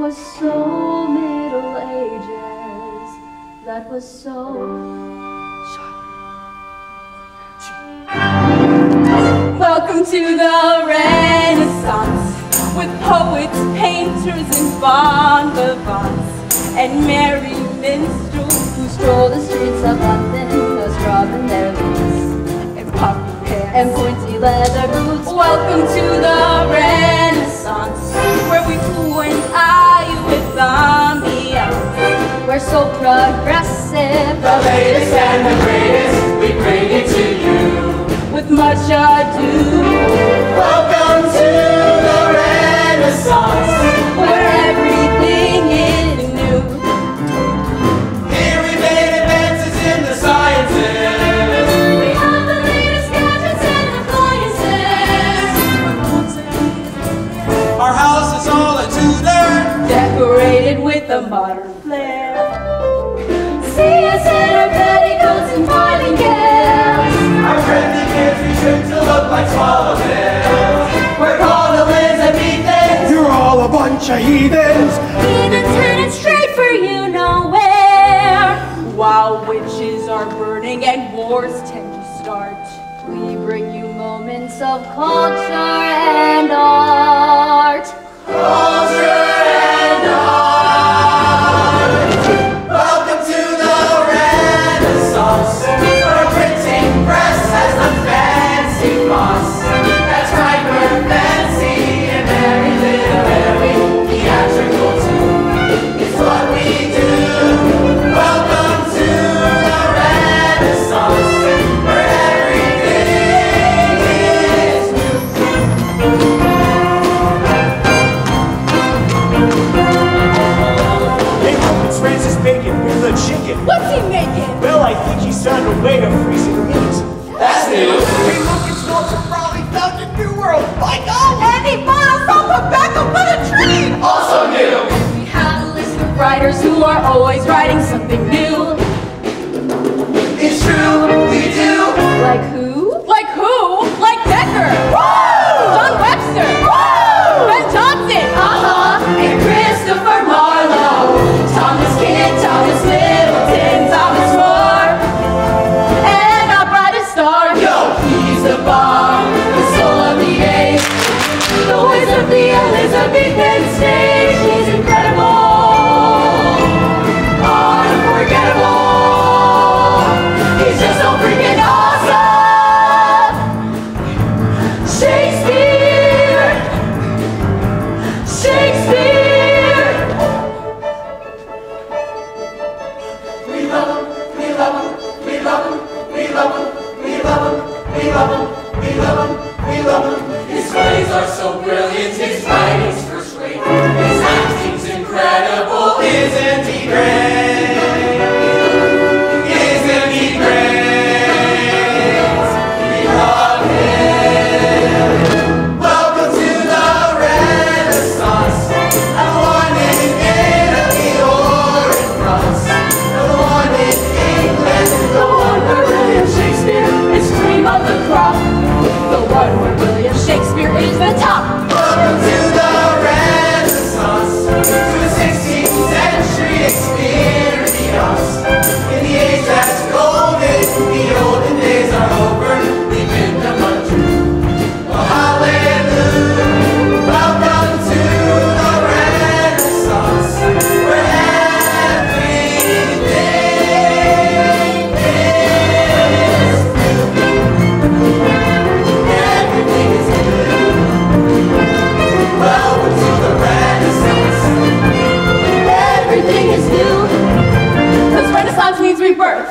was so Middle Ages. That was so... Welcome to the Renaissance, with poets, painters, and bon vivants, and merry minstrels who stroll the streets of London, those rubbing their leaves, and puffy pants, and pointy leather boots. Welcome to the Renaissance, where we fluent with ambiance. We're so progressive, the latest and the greatest, we bring it to you. With much ado, welcome to the Renaissance, where everything is new. Here we made advances in the sciences. We have the latest gadgets and appliances. Our house is all a tudor, decorated with a modern flair. See us in our petticoats and farthingales. Our friendly kids we trim to look like swallowtails. We're called Elizabethans. You're all a bunch of heathens. Even turning straight for you nowhere. While witches are burning and wars tend to start, we bring you moments of culture and art. Culture and art. Welcome to the Renaissance, where a printing press has the fancy boss. That's right, we're fancy and very literary. Theatrical too, it's what we do. Welcome to the Renaissance, where everything is new. Hey, look, it's Francis Bacon with the chicken. What's he making? Well, I think he's found a way to freezing meat. That's new. Hey, look, it's Walter Raleigh found a new world. My God! And he bought us all tobacco for the tree! Also new. We have a list of writers who are always writing something new. It's true, we do. Like who? Like who? Like Becker! Woo! John Webster! Woo! Ben Jonson! And Christopher Marlowe! Thomas Kidd, Thomas Middleton, Thomas More! And our brightest star! Yo, He's the bomb, the soul of the age, the voice of the Elizabethan stage. He's incredible, unforgettable. He's just so freaking awesome. Shakespeare, Shakespeare. we love him, we love him, we love him, we love him, we love him, we love him, we love him, we love him. His plays are so brilliant, his writing's first rate. His acting's incredible, isn't he great? Isn't he great? We love him. Welcome to the Renaissance. The one in Italy or in France. The one in England. The one where William Shakespeare is cream of the crop. The one where William Shakespeare is the top. Welcome to the Renaissance, to the 16th century experience. In the age that's golden, the olden days are over. We've been them untrue. Well, hallelujah. Welcome to the Renaissance, where everything is everything is new. Welcome to the Renaissance. Everything is new, because Renaissance means rebirth.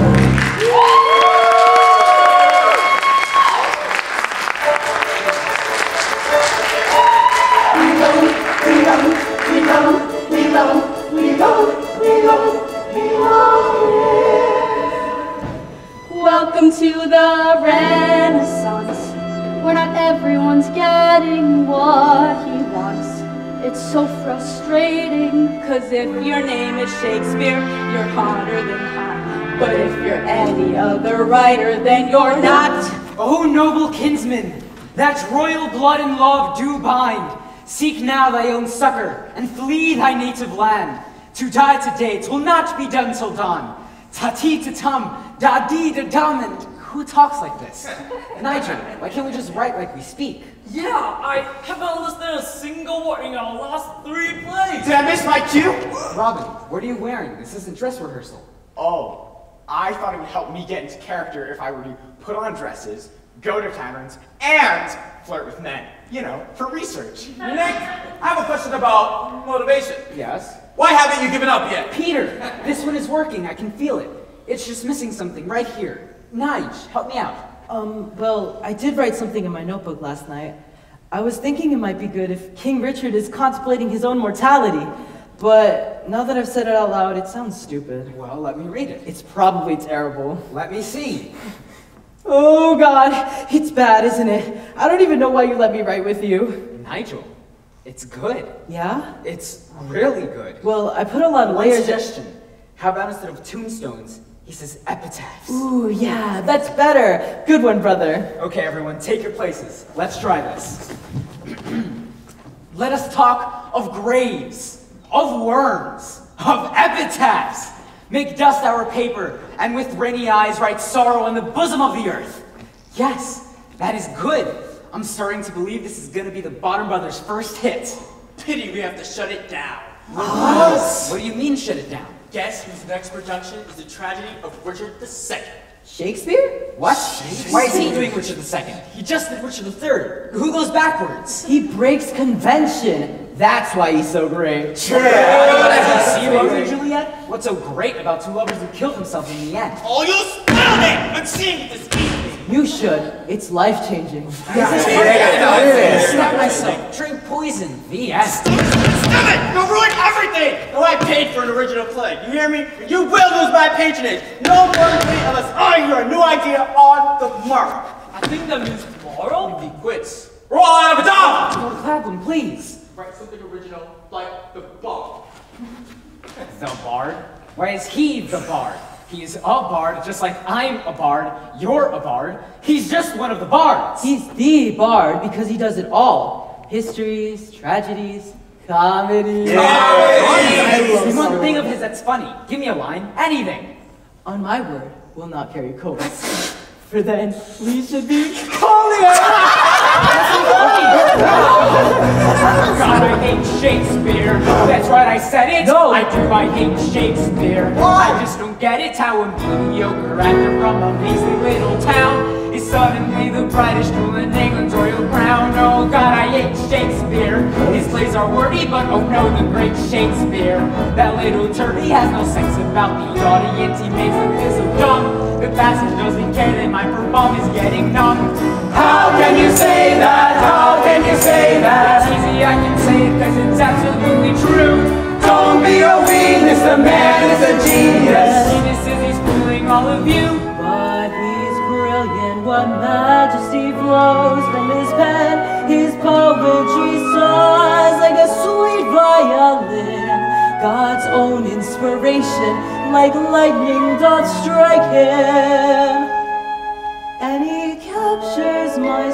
Welcome to the Renaissance, where not everyone's getting what he wants. It's so frustrating, cause if your name is Shakespeare, you're hotter than hot. But if you're any other writer, then you're not. O noble kinsman, that royal blood and love do bind. seek now thy own succor, and flee thy native land. To die today, 'twill not be done till dawn. Ta-ti-ta-tum, da-dee-da-dum, and who talks like this? Nigel, why can't we just write like we speak? Yeah, I haven't understood a single word in our last 3 plays. Did I miss my cue? Robin, what are you wearing? This isn't dress rehearsal. Oh, I thought it would help me get into character if I were to put on dresses, go to taverns, and flirt with men. You know, for research. Nick, I have a question about motivation. Yes? Why haven't you given up yet? Peter, this one is working. I can feel it. It's just missing something right here. Nige, help me out. Well, I did write something in my notebook last night. I was thinking it might be good if King Richard is contemplating his own mortality. But now that I've said it out loud, it sounds stupid. Well, let me read it. It's probably terrible. Let me see. Oh God, it's bad, isn't it? I don't even know why you let me write with you. Nigel, it's good. Yeah? It's really good. Well, I put a lot of One layers. suggestion. How about instead of tombstones, he says epitaphs? Ooh, yeah, that's better. Good one, brother. Okay, everyone, take your places. Let's try this. Let us talk of graves, of worms, of epitaphs. Make dust our paper, and with rainy eyes write sorrow on the bosom of the earth. Yes, that is good. I'm starting to believe this is gonna be the Bottom Brothers' first hit. Pity we have to shut it down. What do you mean, shut it down? Guess whose next production is the tragedy of Richard II? Shakespeare? What? Why is he doing Richard II? He just did Richard III. Who goes backwards? He breaks convention. That's why he's so great. Have you seen Romeo and Juliet? What's so great about two lovers who killed themselves in the end? Oh, you spoiled it! I'm seeing it this evening. You should. It's life-changing. Stab myself. Drink poison. The end. Stop it! You'll ruin everything! No, I paid for an original play. You hear me? You will lose my patronage. No more of me unless I hear a new idea on the mark. I think that means tomorrow? He quits. We're all out of a job! Lord Clapham, please. Write something original like the bomb. The Bard? Why is he the Bard? He's a bard, just like I'm a bard, you're a bard. He's just one of the bards. He's the bard because he does it all. Histories, tragedies, comedy. There's one thing of his that's funny. Give me a line. Anything. On my word, we'll not carry coats. For then, we should be holier! God, I hate Shakespeare. That's right, I said it. No. I do, I hate Shakespeare. Why? I just don't get it how a mediocre actor from a measly little town is suddenly the brightest jewel in England's royal crown. Oh God, I hate Shakespeare. His plays are wordy, but oh no, the great Shakespeare. That little turkey has no sense about the audience. He makes them feel so dumb. The passage doesn't care that my bomb is getting numb. How can you say that? How can you say that? It's easy, I can say it cause it's absolutely true. Don't be a weakness, the man is a genius. Genius is he's fooling all of you. But he's brilliant, what majesty flows from his pen. His poetry soars like a sweet violin. God's own inspiration, like lightning doth strike him. And he captures my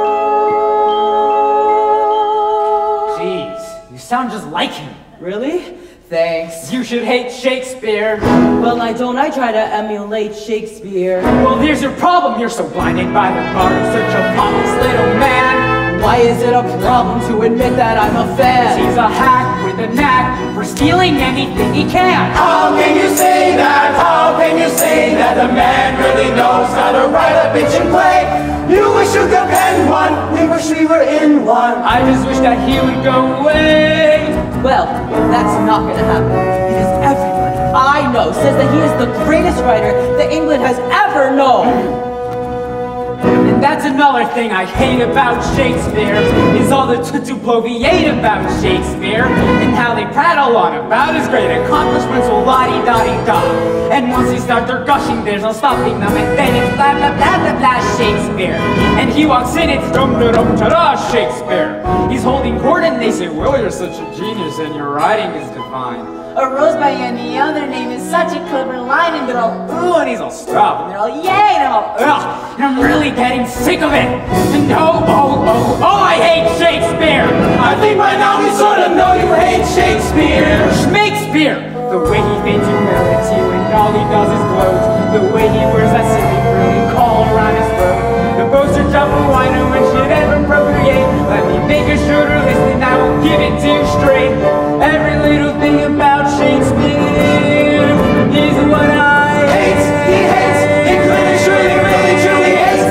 soul. Jeez, you sound just like him. Really? Thanks. You should hate Shakespeare. Well, I don't. I try to emulate Shakespeare. Well, there's your problem. You're so blinded by the bard of such a pompous little man. Why is it a problem to admit that I'm a fan? He's a hack with a knack for stealing anything he can. How can you say that? How can you say that the man really knows how to write a bitchin' play? You wish you could pen one, we wish we were in one. I just wish that he would go away. Well, that's not gonna happen, because everybody I know says that he is the greatest writer that England has ever known. And that's another thing I hate about Shakespeare, is all the to bloviate about Shakespeare, and how they prattle on about his great accomplishments, well la-di-da-di-da. And once they start their gushing, there's no stopping them, and then it's blah blah blah blah blah Shakespeare. And he walks in, it's dum-da-dum-ta-da Shakespeare. He's holding court and they say, well, you're such a genius and your writing is divine. or rose by any other name is such a clever line, and they're all ooh, and he's all stop, and they're all yay, and I'm all ugh, and I'm really getting sick of it. And oh, I hate Shakespeare. I think by now we sort of know you hate Shakespeare. Shakespeare! The way he feigns humility and all he does is gloat. The way he wears that silly frilly caul around his throat. The boaster jump of wine and when should ever procreate. Let me make a shorter list and I will give it to you straight. Every little thing about Shakespeare is what I hate. He hates, he clearly, surely, really, truly hates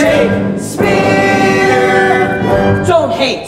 Shakespeare. Don't hate.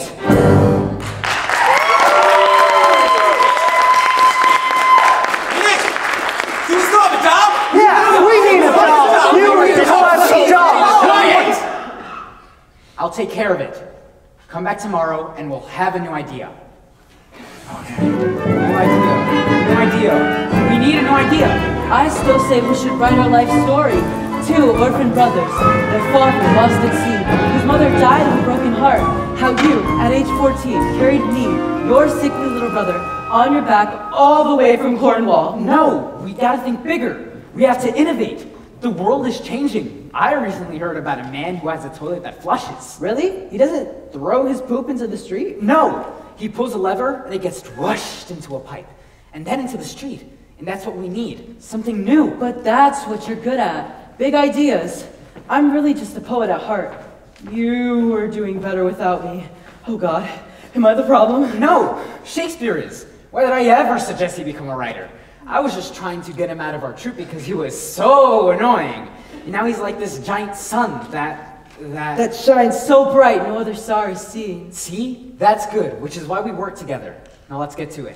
I'll take care of it. Come back tomorrow and we'll have a new idea. Okay. New idea. We need a new idea. I still say we should write our life story. 2 orphan brothers, their father lost at sea, whose mother died of a broken heart. How you, at age 14, carried me, your sickly little brother, on your back all the way from Cornwall. No, we gotta think bigger. We have to innovate. The world is changing. I recently heard about a man who has a toilet that flushes. Really? He doesn't throw his poop into the street? No! He pulls a lever and it gets rushed into a pipe. And then into the street. And that's what we need. Something new. But that's what you're good at. Big ideas. I'm really just a poet at heart. You are doing better without me. Oh God, am I the problem? No! Shakespeare is. Why did I ever suggest he become a writer? I was just trying to get him out of our troupe because he was so annoying. And now he's like this giant sun that shines so bright no other star is seen. See? That's good, which is why we work together. Now let's get to it.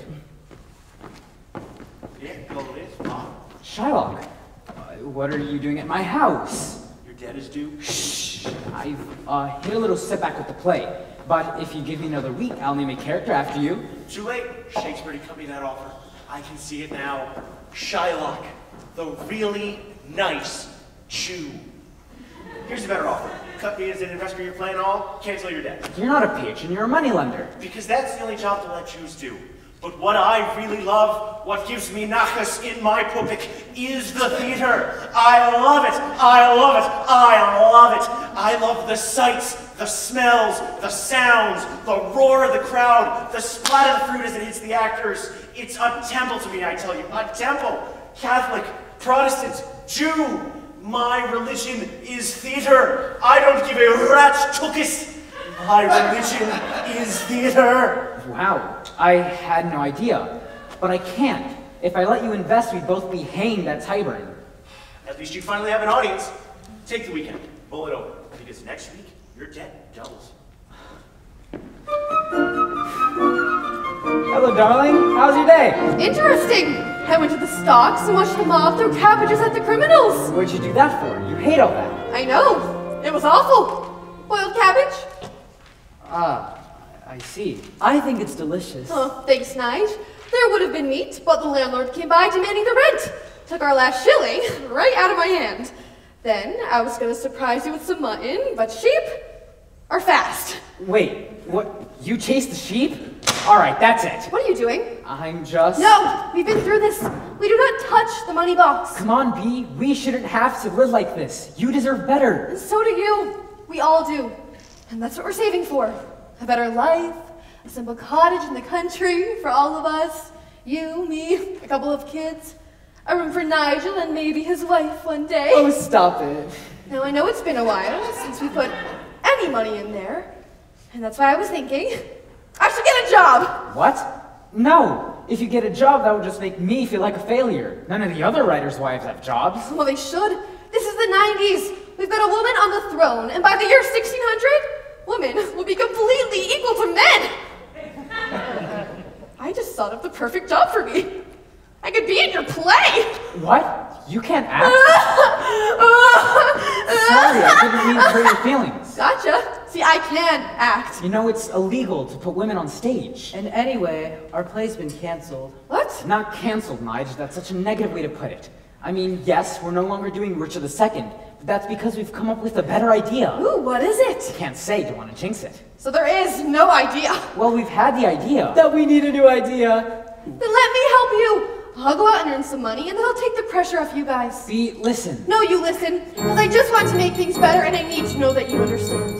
Shylock, what are you doing at my house? Your debt is due. Shh! I've hit a little setback with the play. But if you give me another week, I'll name a character after you. Too late. Shakespeare didn't cut me that offer. I can see it now. Shylock, the really nice Jew. Here's a better offer. Cut me as an investor in your plan, all, cancel your debt. You're not a patron, you're a moneylender. Because that's the only job to let Jews do. But what I really love, what gives me nachas in my pupik, is the theater. I love it. I love it. I love it. I love the sights, the smells, the sounds, the roar of the crowd, the splat of the fruit as it hits the actors. It's a temple to me, I tell you. A temple. Catholic, Protestant, Jew. My religion is theater. I don't give a rat's tuchus. My religion is theater. Wow, I had no idea. But I can't. If I let you invest, we'd both be hanged at Tyburn. At least you finally have an audience. Take the weekend. Mull it over. Because next week, your debt doubles. Hello, darling. How's your day? Interesting. I went to the stocks and watched the mob throw cabbages at the criminals. What'd you do that for? You hate all that. I know. It was awful. Boiled cabbage. Ah, I see. I think it's delicious. Oh, thanks, Nige. There would have been meat, but the landlord came by demanding the rent. Took our last shilling right out of my hand. Then I was going to surprise you with some mutton, but sheep are fast. Wait, what? You chased the sheep? All right, that's it. What are you doing? I'm just... No, we've been through this. We do not touch the money box. Come on, Bee. We shouldn't have to live like this. You deserve better. And so do you. We all do. And that's what we're saving for. A better life, a simple cottage in the country for all of us. You, me, a couple of kids. A room for Nigel and maybe his wife one day. Oh, stop it. Now, I know it's been a while since we put any money in there. And that's why I was thinking, I should get a job. What? No. If you get a job, that would just make me feel like a failure. None of the other writers' wives have jobs. Well, they should. This is the 90s. We've got a woman on the throne, and by the year 1600, women will be completely equal to men. I just thought of the perfect job for me. I could be in your play. What? You can't act? Sorry, I didn't mean to hurt your feelings. Gotcha. See, I can act. You know, it's illegal to put women on stage. And anyway, our play's been canceled. What? Not canceled, Nige. That's such a negative way to put it. I mean, yes, we're no longer doing Richard II, but that's because we've come up with a better idea. Ooh, what is it? Can't say, don't want to jinx it. So there is no idea. Well, we've had the idea. That we need a new idea. Then let me help you. I'll go out and earn some money, and then I'll take the pressure off you guys. Bea, listen. No, you listen, because I just want to make things better, and I need to know that you understand.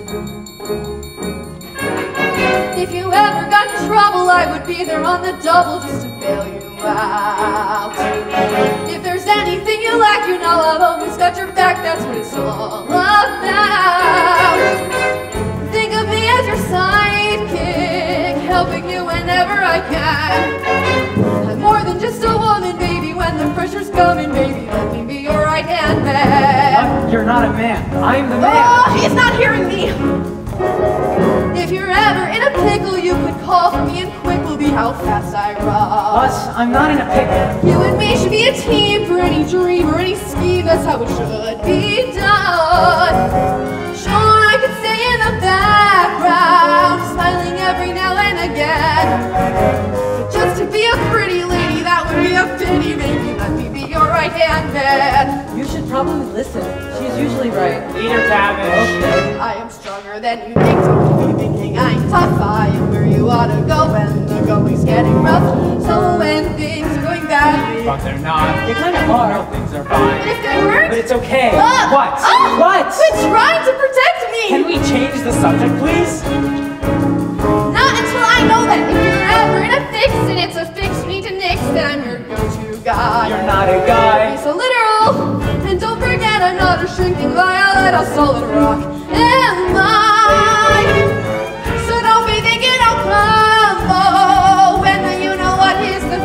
If you ever got in trouble, I would be there on the double just to bail you out. If there's anything you lack, you know I've always got your back, that's what it's all about. Think of me as your sidekick, helping you whenever I can. I'm more than just a woman, baby, when the pressure's coming, baby, let me be your right-hand man. You're not a man. I'm the man. Oh, he's not hearing me. If you're ever in a pickle, you could call for me, and quick will be how fast I run. Us, I'm not in a pickle. You and me should be a team for any dream or any scheme, that's how it should be done. Sure, I could stay in the background, smiling every now and again. But just to be a pretty lady, that would be a pity, baby, let me be your right-hand man. You should probably listen. She's usually right. Eat her cabbage. I am stronger than you think, don't be thinking I'm tough. I am where you ought to go when the going's getting rough. So when things are going badly, But they're not. They kind of are. No, things are fine. and if they weren't, But it's okay. Ah! What? Ah! What? quit trying to protect me! Can we change the subject, please? Not until I know that if you're ever in a fix and it's a fix you need to nix, then I'm your go-to guy. You're not a guy. Be so literal, and don't forget another shrinking violet, a solid rock am I. So don't be thinking I'll crumble when the you know what is the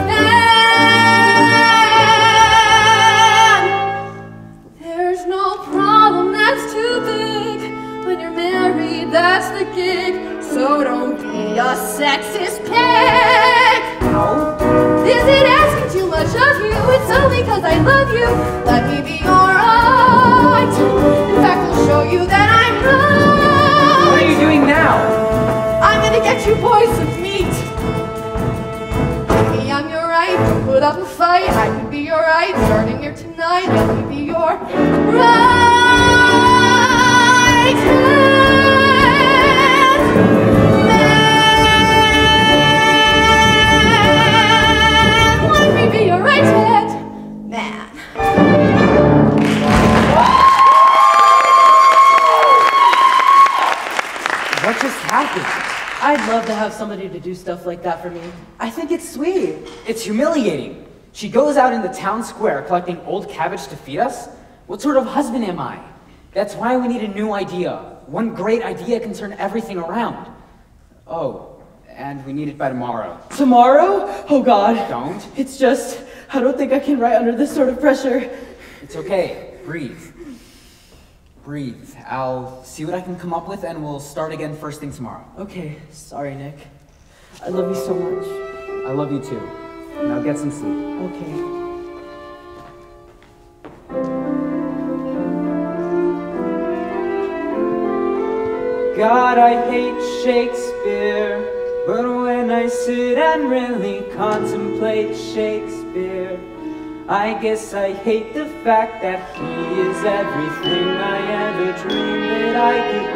fan. There's no problem that's too big when you're married, that's the gig. So don't be a sexist pig. No. Is it asking too much of you? It's only cause I love you. Let me be alright. In fact, I'll show you that I'm right. What are you doing now? I'm gonna get you boys some meat. Maybe I'm your right. Don't put up a fight. I could be your right. Starting here tonight. Let me be your right hand man. Let me be your right hand man. What just happened? I'd love to have somebody to do stuff like that for me. I think it's sweet. It's humiliating. She goes out in the town square collecting old cabbage to feed us? What sort of husband am I? That's why we need a new idea. One great idea can turn everything around. Oh, and we need it by tomorrow. Tomorrow? Oh God. Don't. It's just, I don't think I can write under this sort of pressure. It's okay. Breathe. Breathe. I'll see what I can come up with and we'll start again first thing tomorrow. Okay, sorry Nick. I love you so much. I love you too. Now get some sleep. Okay. God, I hate Shakespeare, but when I sit and really contemplate Shakespeare, I guess I hate the fact that he is everything I ever dreamed that I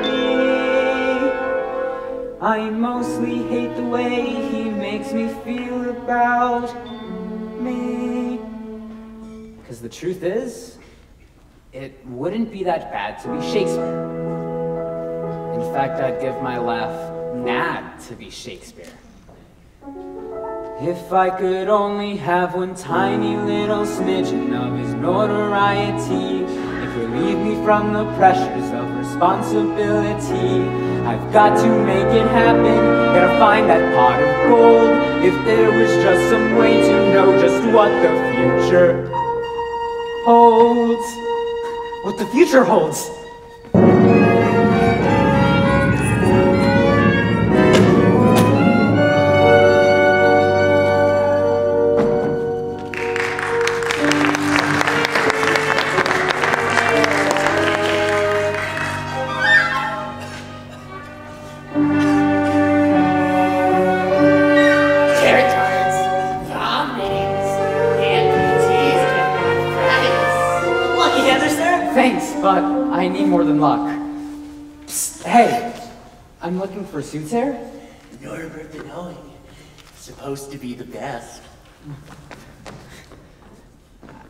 could be. I mostly hate the way he makes me feel about me. 'Cause the truth is, it wouldn't be that bad to be Shakespeare. In fact, I'd give my laugh mad to be Shakespeare. If I could only have one tiny little smidgen of his notoriety, it would relieve me from the pressures of responsibility. I've got to make it happen, gotta find that pot of gold. If there was just some way to know just what the future holds. What the future holds. But I need more than luck. Psst, hey, I'm looking for a soothsayer. Norbert the Knowing. Supposed to be the best.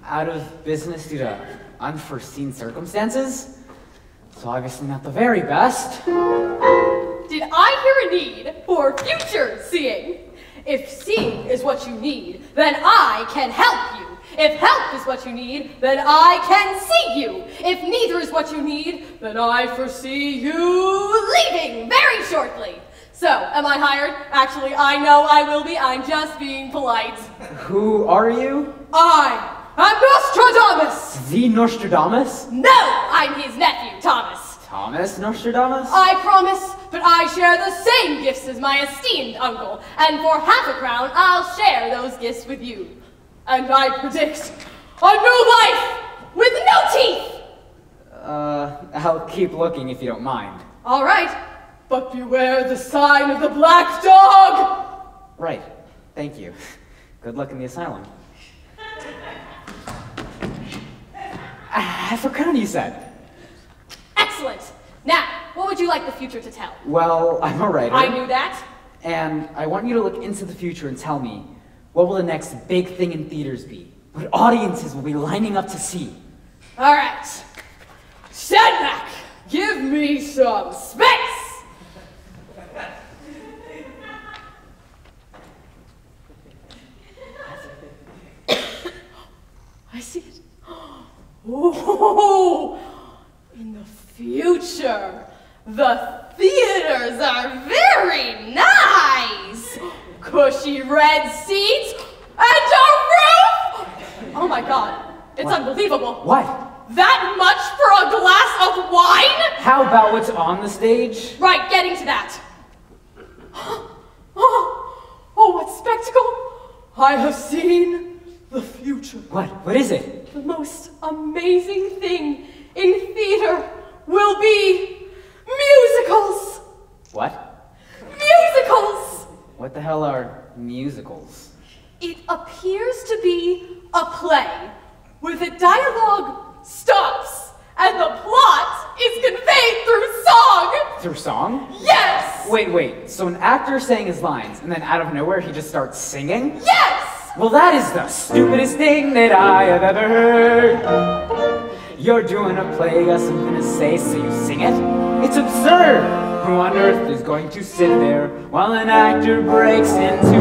out of business due to unforeseen circumstances. So obviously not the very best. Did I hear a need for future seeing? If seeing is what you need, then I can help you. If help is what you need, then I can see you. If neither is what you need, then I foresee you leaving very shortly. So, am I hired? Actually, I know I will be. I'm just being polite. Who are you? I'm Nostradamus. The Nostradamus? No, I'm his nephew, Thomas. Thomas Nostradamus? I promise, but I share the same gifts as my esteemed uncle, and for half a crown, I'll share those gifts with you. And I predict a new life with no teeth! I'll keep looking if you don't mind. All right, but beware the sign of the black dog! Right, thank you. Good luck in the asylum. Half a crown, you said? Excellent. Now, what would you like the future to tell? Well, I'm a writer. I knew that. And I want you to look into the future and tell me, what will the next big thing in theaters be? What audiences will be lining up to see? All right. Stand back. Give me some space. I see it. Oh, in the future, the theaters are very nice. Cushy red seats and a roof. Oh my God, it's What? unbelievable. What? That much for a glass of wine? How about what's on the stage? Right, getting to that. Oh, what spectacle! I have seen the future. What? What is it? The most amazing thing in theater will be musicals. What? Musicals! What the hell are musicals? It appears to be a play where the dialogue stops and the plot is conveyed through song. Through song? Yes! Wait. So an actor saying his lines, and then out of nowhere he just starts singing? Yes! Well, that is the stupidest thing that I have ever heard. You're doing a play, you got something to say, so you sing it? It's absurd! Who on earth is going to sit there while an actor breaks into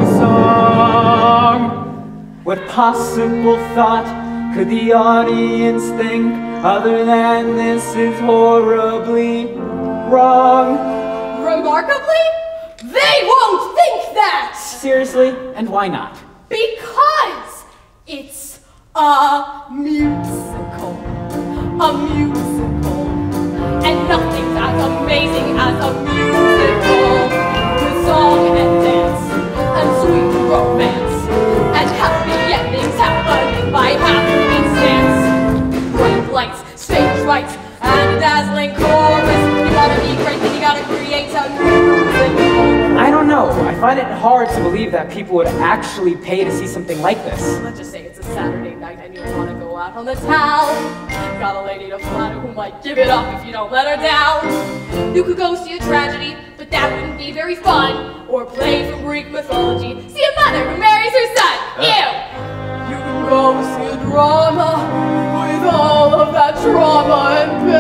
song? What possible thought could the audience think other than this is horribly wrong? Remarkably, they won't think that! Seriously? And why not? Because it's a musical. A musical. And nothing's as amazing as a musical. With song and dance, and sweet romance, and happy endings happening by happenstance. Bright lights, stage lights, and a dazzling chorus. You gotta be great, then you gotta create a musical. I don't know. I find it hard to believe that people would actually pay to see something like this. Let's just say it's a Saturday night and you want to go out on the town. Got a lady to flatter who might give it up if you don't let her down. You could go see a tragedy, but that wouldn't be very fun. Or play from Greek mythology. See a mother who marries her son. Ew! You can go see a drama with all of that trauma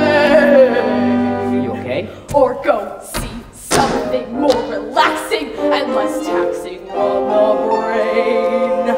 and pain. You okay? Or go see something more relaxing and less taxing on the brain.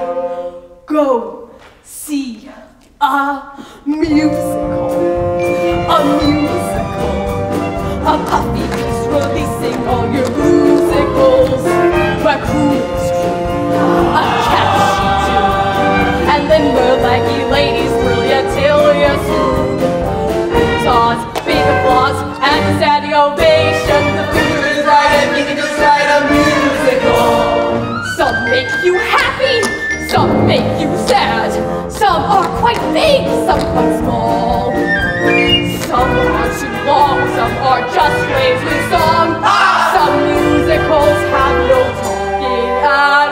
Go see a musical. A musical. A puffy piece releasing all your musicals. Where coolest true, a catchy tune, and then burlesque ladies thrill ya till you're soon. Saws, big applause, and a standing ovation. The future is right and you can just write a musical. Some make you happy, some make you sad. Some are quite big, some quite small. Some are too long, some are just plays with song. Some musicals have no talking at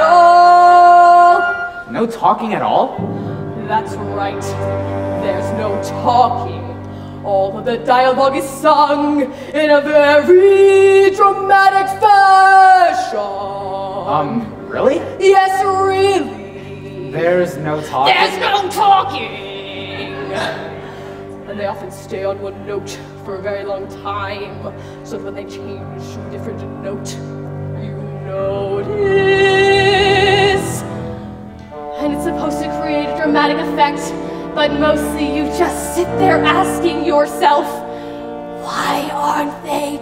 all. No talking at all? That's right, there's no talking. All of the dialogue is sung in a very dramatic fashion. Really? Yes, really. There's no talking? There's no talking! And they often stay on one note for a very long time, so that when they change to a different note, you notice. And it's supposed to create a dramatic effect, but mostly you just sit there asking yourself, why aren't they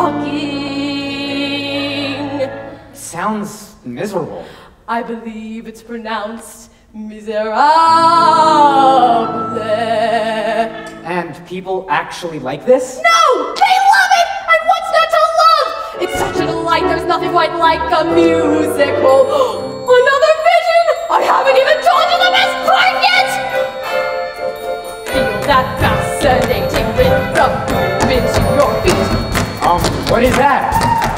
talking? Sounds miserable. I believe it's pronounced miserable. And people actually like this? No! They love it! And what's not to love? It's such a delight, there's nothing quite like a musical. Another vision! I haven't even told you the best part yet! Feel that fascinating rhythm into your feet. What is that?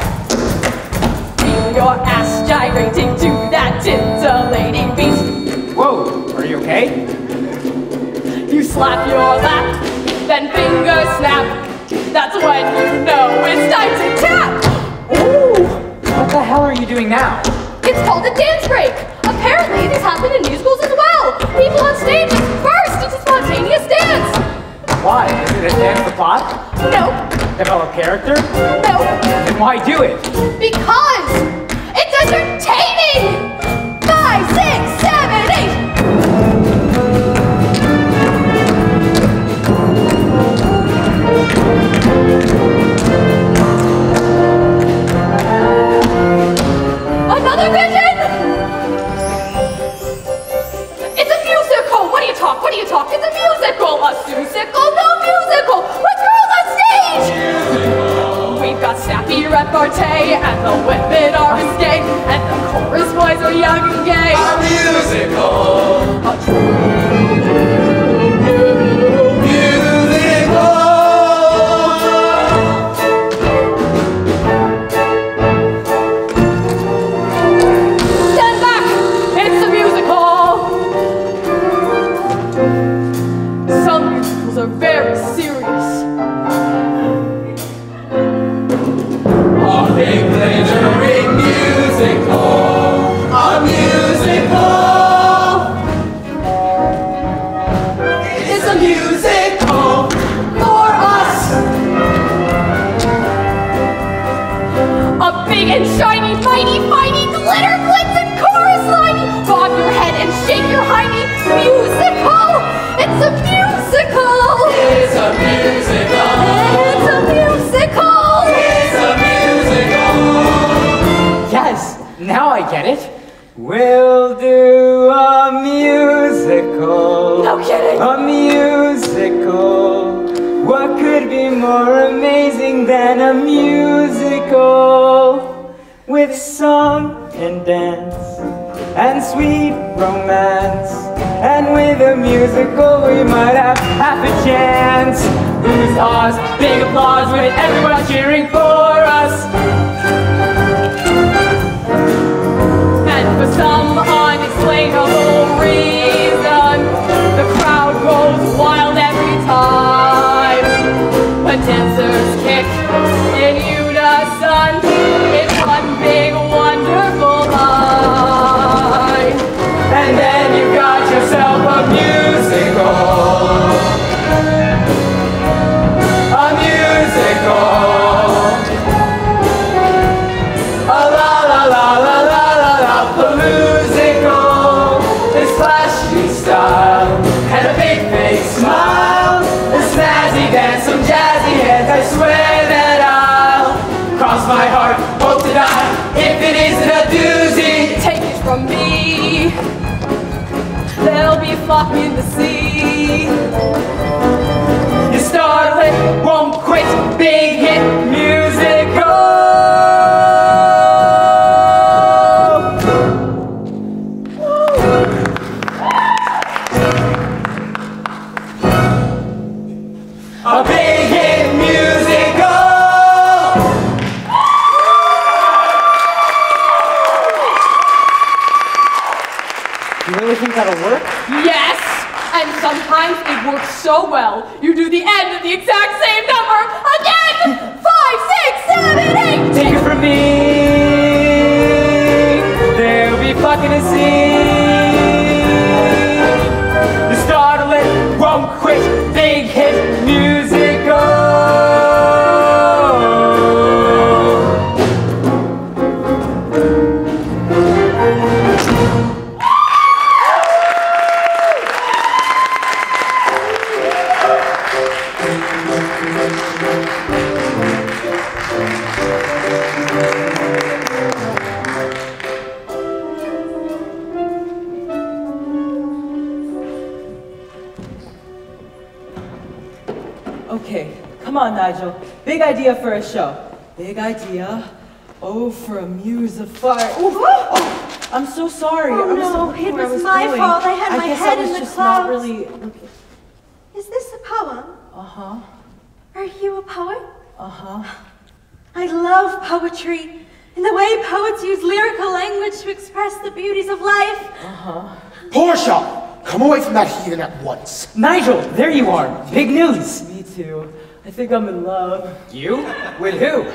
Feel your ass gyrating to that titillating beat. Whoa, are you okay? You slap your lap, then fingers snap. That's when you know it's time to tap. Ooh, what the hell are you doing now? It's called a dance break. Apparently, this happened in musicals as well. People on stage just burst into spontaneous dance. Why? Is it advance the plot? No, Develop character? no, Then why do it? because it's entertaining. 5, 6, 7, 8. Another vision? It's a musical! What do you talk? What do you talk? It's a musical! A soothsayer, no musical! Let's girls on stage! We've got snappy repartee, and the women are risque, and the chorus boys are young and gay. A musical. A true Musical. Stand back! It's a musical! Some musicals are very serious. A big glittering musical. A musical. It's a musical for us. A big and shiny, mighty, mighty, glitter, glitz, and chorus liney. Bob your head and shake your hiney. Musical! It's a musical! It's a musical. It's a musical! It's a musical. Yes, now I get it. We'll do a musical. No kidding! A musical. What could be more amazing than a musical? With song and dance and sweet romance. And with a musical we might have half a chance. Who's ours? Big applause with everyone cheering for us. And for some unexplainable reason, the crowd goes wild every time. When dancers kick in unison, it's one big wonderful line. And then you got yourself a musical. A musical. A la la la la la la la paloozical. This flashy style and a big fake smile. A snazzy dance, some jazzy hands. I swear that I'll cross my heart, hope to die if it isn't a doozy. Take it from me, they'll be flocking to see. You started, won't quit, big hit musical. A big hit musical. You really think that'll work? Yes, and sometimes it works so well, you do the end of the exact same number again! 5, 6, 7, 8! Take it from me, they'll be fucking to see. Okay, come on, Nigel. Big idea for a show. Big idea. Oh, for a muse of fire. Oh, I'm so sorry. Oh, no, it was my fault. I had my head in the clouds. Not really... Is this a poem? Uh-huh. Are you a poet? Uh-huh. I love poetry, and the way poets use lyrical language to express the beauties of life. Uh-huh. Portia, come away from that heathen at once. Nigel, there you are. Big news. Me too. I think I'm in love. You? With who?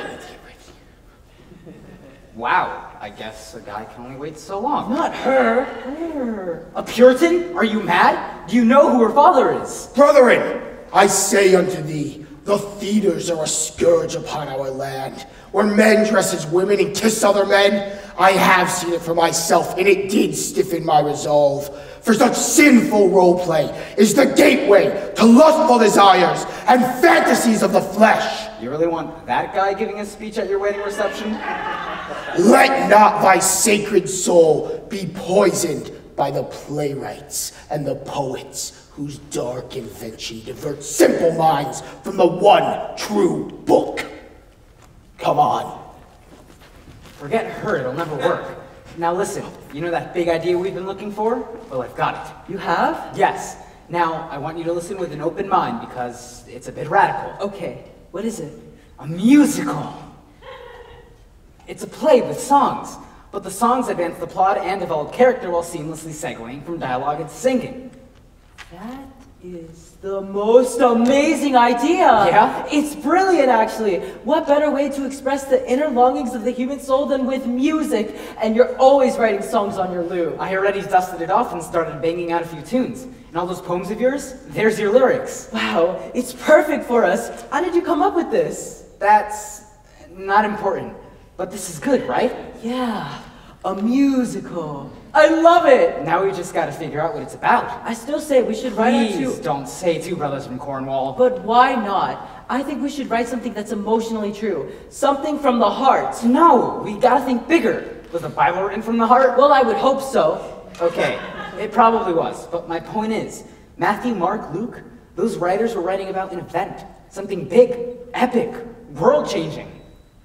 Wow, I guess a guy can only wait so long. Not her. Her. A Puritan? Are you mad? Do you know who her father is? Brethren, I say unto thee, the theaters are a scourge upon our land, where men dress as women and kiss other men. I have seen it for myself, and it did stiffen my resolve. For such sinful roleplay is the gateway to lustful desires and fantasies of the flesh. You really want that guy giving a speech at your wedding reception? Let not thy sacred soul be poisoned by the playwrights and the poets whose dark invention diverts simple minds from the one true book. Come on. Forget her, it'll never work. Now listen, you know that big idea we've been looking for? Well, I've got it. You have? Yes. Now, I want you to listen with an open mind because it's a bit radical. Okay, what is it? A musical. It's a play with songs, but the songs advance the plot and develop character while seamlessly segueing from dialogue into singing. That is the most amazing idea. Yeah? It's brilliant, actually. What better way to express the inner longings of the human soul than with music? And you're always writing songs on your lute. I already dusted it off and started banging out a few tunes. And all those poems of yours, there's your lyrics. Wow, it's perfect for us. How did you come up with this? That's not important, but this is good, right? Yeah, a musical. I love it! Now we just gotta figure out what it's about. I still say we should write it Please don't say Two Brothers from Cornwall. But why not? I think we should write something that's emotionally true. Something from the heart. No, we gotta think bigger. Was the Bible written from the heart? Well, I would hope so. Okay, it probably was, but my point is, Matthew, Mark, Luke, those writers were writing about an event. Something big, epic, world-changing.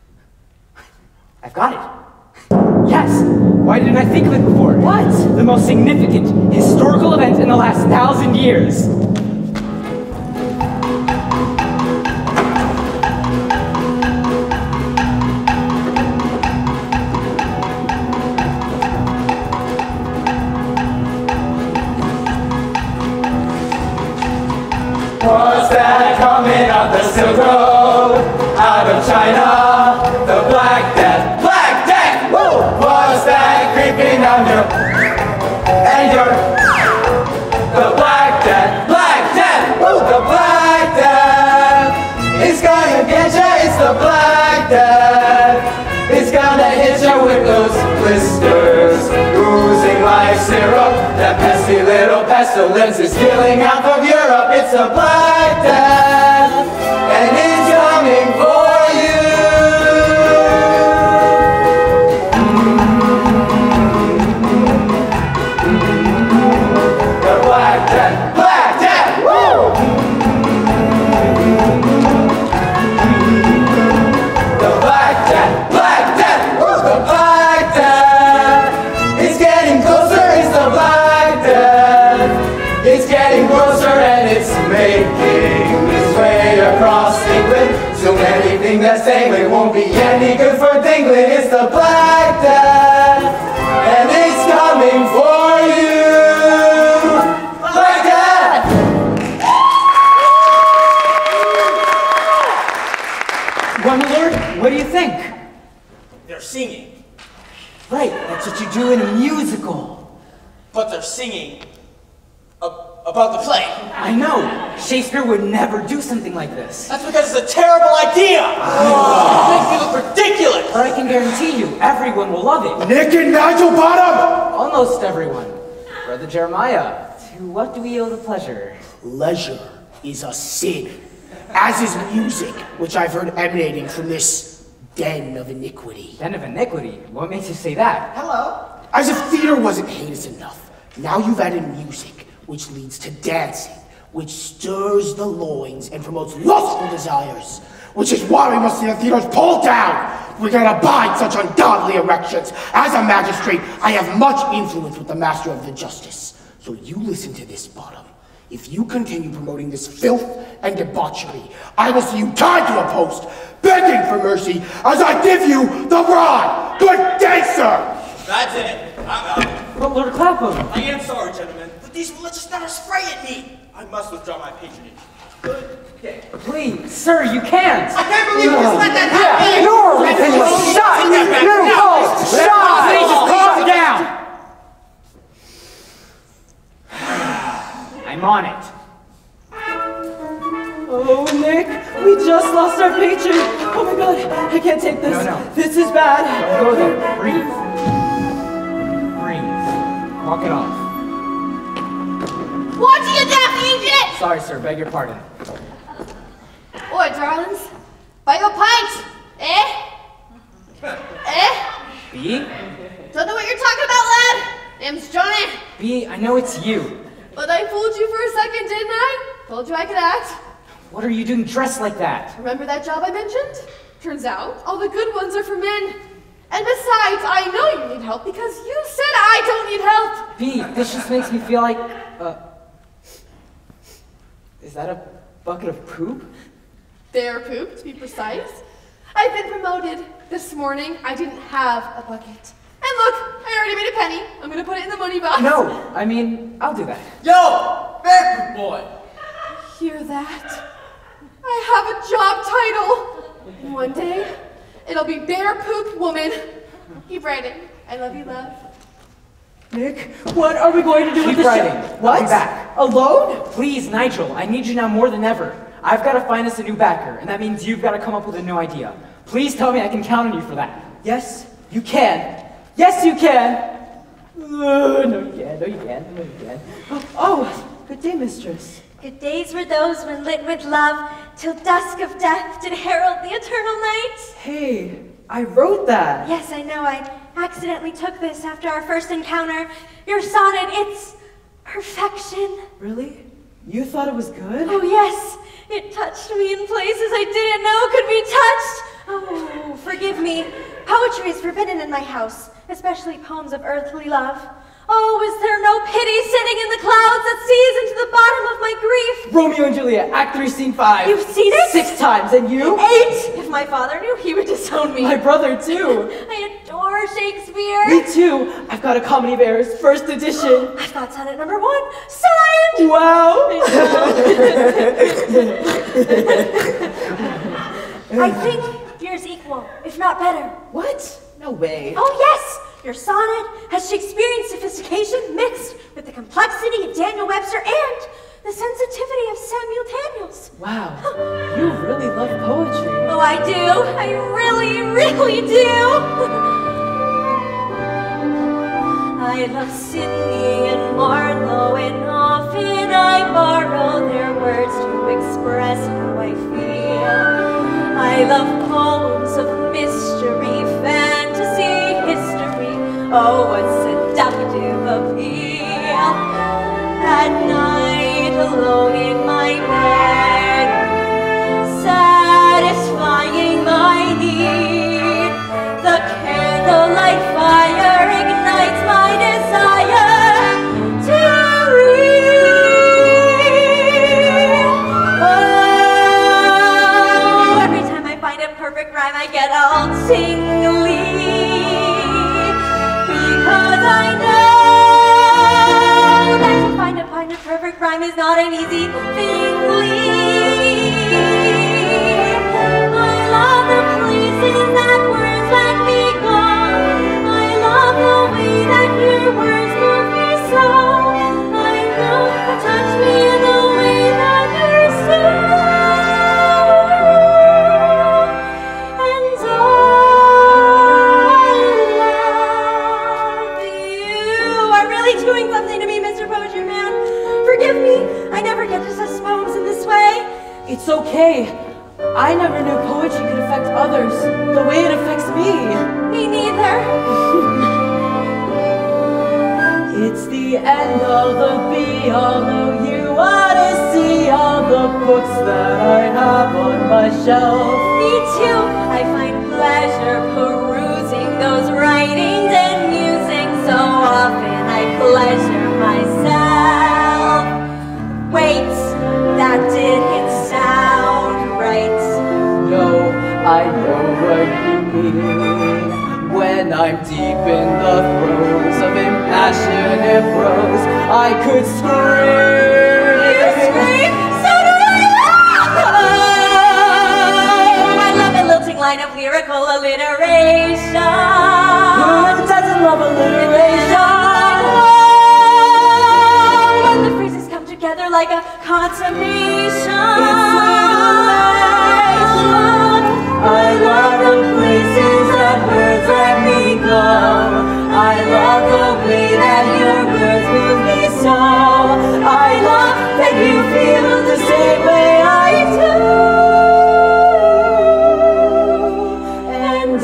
I've got it. Yes! Why didn't I think of it before? What? The most significant historical event in the last 1,000 years. Was that coming up the Silk Road, out of China, the Black Death? Was that creeping under? And you're the Black Death, woo! The Black Death is gonna get ya, it's the Black Death. It's gonna hit ya with those blisters, oozing like syrup. That pesky little pestilence is killing half of Europe. It's the Black Death, and it's coming for you. Black Death, woo! The Black Death, woo! The Black Death, it's getting closer, it's the Black Death. It's getting closer and it's making its way across England. So anything that's dangling won't be any good for Dingling. It's the Black Death, and it's coming for you. Well, my lord, what do you think? They're singing, Right, that's what you do in a musical. but they're singing about the play. I know. Shakespeare would never do something like this. That's because it's a terrible idea. It makes me look ridiculous. But I can guarantee you, everyone will love it. Nick and Nigel Bottom! Almost everyone. Brother Jeremiah, to what do we owe the pleasure? Leisure is a sin, as is music, which I've heard emanating from this den of iniquity. Den of iniquity? What makes you say that? Hello. As if theater wasn't heinous enough, now you've added music, which leads to dancing, which stirs the loins and promotes lustful desires, which is why we must see the theaters pulled down. We cannot abide such ungodly erections. As a magistrate, I have much influence with the master of the justice. So you listen to this, Bottom. If you continue promoting this filth and debauchery, I will see you tied to a post, begging for mercy as I give you the rod. Good day, sir! That's it. I'm out. But Lord Clapham! I am sorry, gentlemen, but these religious matters frighten me. I must withdraw my patronage. Good day. Please, sir, you can't! I can't believe you just let that happen! You're ridiculous! Shut! You shut! Please just calm down! I'm on it. Oh, Nick, we just lost our patron. Oh my god, I can't take this. No. This is bad. Don't go there. Breathe. Breathe. Walk it off. Watching you deaf, agent! Sorry, sir. Beg your pardon. Oi, darlings. Buy your pint. Eh? B? Don't know what you're talking about, lad. Name's Johnny. B, I know it's you. But I fooled you for a second, didn't I? Told you I could act. What are you doing dressed like that? Remember that job I mentioned? Turns out, all the good ones are for men. And besides, I know you need help because you said I don't need help. B, this just makes me feel like, is that a bucket of poop? Their poop, to be precise. I've been promoted. This morning, I didn't have a bucket. And look, I already made a penny. I'm gonna put it in the money box. No, I mean, I'll do that. Yo! Fairfield boy! Hear that? I have a job title. One day, it'll be Bear Poop Woman. Keep writing. I love you, love. Nick, what are we going to do with this writing. What? I'll be back. Alone? Please, Nigel, I need you now more than ever. I've got to find us a new backer, and that means you've got to come up with a new idea. Please tell me I can count on you for that. Yes, you can. Yes, you can. No, you can't. No, you can't. No, you can't. Oh, good day, mistress. Good days were those when lit with love, till dusk of death did herald the eternal night. Hey, I wrote that. Yes, I know. I accidentally took this after our first encounter. Your sonnet, it's perfection. Really? You thought it was good? Oh, yes. It touched me in places I didn't know could be touched. Oh, forgive me. Poetry is forbidden in my house, especially poems of earthly love. Oh, is there no pity sitting in the clouds that sees into the bottom of my grief? Romeo and Juliet, Act 3, Scene 5. You've seen it? 6 times, and you? 8! If my father knew, he would disown me. My brother, too. I adore Shakespeare. Me too. I've got a Comedy of Errors, first edition. I've got sonnet number 1, signed! Wow. I think yours equal, if not better. What? No way. Oh, yes! Your sonnet has Shakespearean sophistication mixed with the complexity of Daniel Webster and the sensitivity of Samuel Daniels. Wow, you really love poetry. Oh, I do. I really, really do. I love Sidney and Marlowe, and often I borrow their words to express how I feel. I love poems of mystery, fantasy, history. Oh, what seductive appeal. At night, alone in my bed, satisfying my need. The candlelight fire ignites my desire to read. Oh, every time I find a perfect rhyme, I get all tingly. Because I know that to find a perfect rhyme is not an easy thing. I love the places that words let me go. I love the way that your words move me so. I know you touch me in the way that you say. And doing something to me, Mr. Poetry Man. Forgive me. I never get to such poems in this way. It's okay. I never knew poetry could affect others the way it affects me. Me neither. It's the end all, the be all, know you ought to see. the books that I have on my shelf. Me too. I find pleasure perusing those writings and musing. So often I pleasure myself. Wait, that didn't sound right. No, I know what you mean. When I'm deep in the throes of impassionate prose, I could scream. You scream? So do I! Oh, I love a lilting line of lyrical alliteration. Who doesn't love alliteration? When the phrases come together like a consummation. I love the places that words let me go. I love the way that your words move me so. I love that you feel the same way I do. And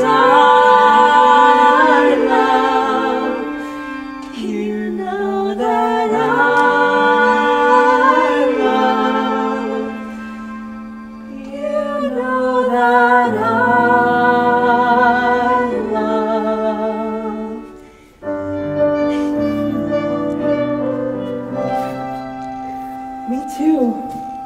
I love, you know that I love, you know that I love. Me too.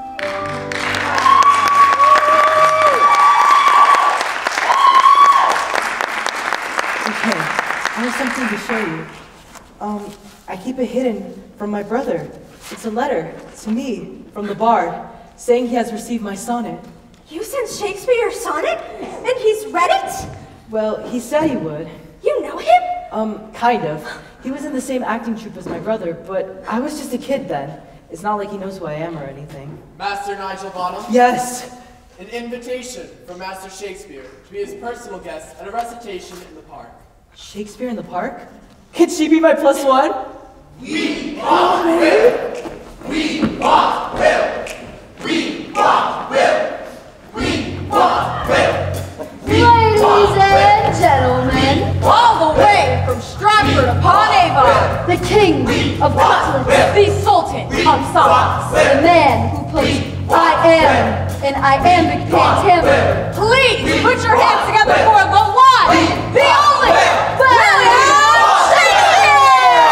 Okay, I have something to show you. I keep it hidden from my brother. It's a letter to me from the bard saying he has received my sonnet. You sent Shakespeare your sonnet? And he's read it? Well, he said he would. You know him? Kind of. He was in the same acting troupe as my brother, but I was just a kid then. It's not like he knows who I am or anything. Master Nigel Bottom? Yes! An invitation from Master Shakespeare to be his personal guest at a recitation in the park. Shakespeare in the park? Could she be my +1? We want Will! We want Will! We want Will! We want Will! Ladies and gentlemen, All the way from Stratford upon Avon, the king of Scotland, the Sultan of songs, the man who puts I am in iambic pentameter. Please put your hands together for the one, the only, William Shakespeare!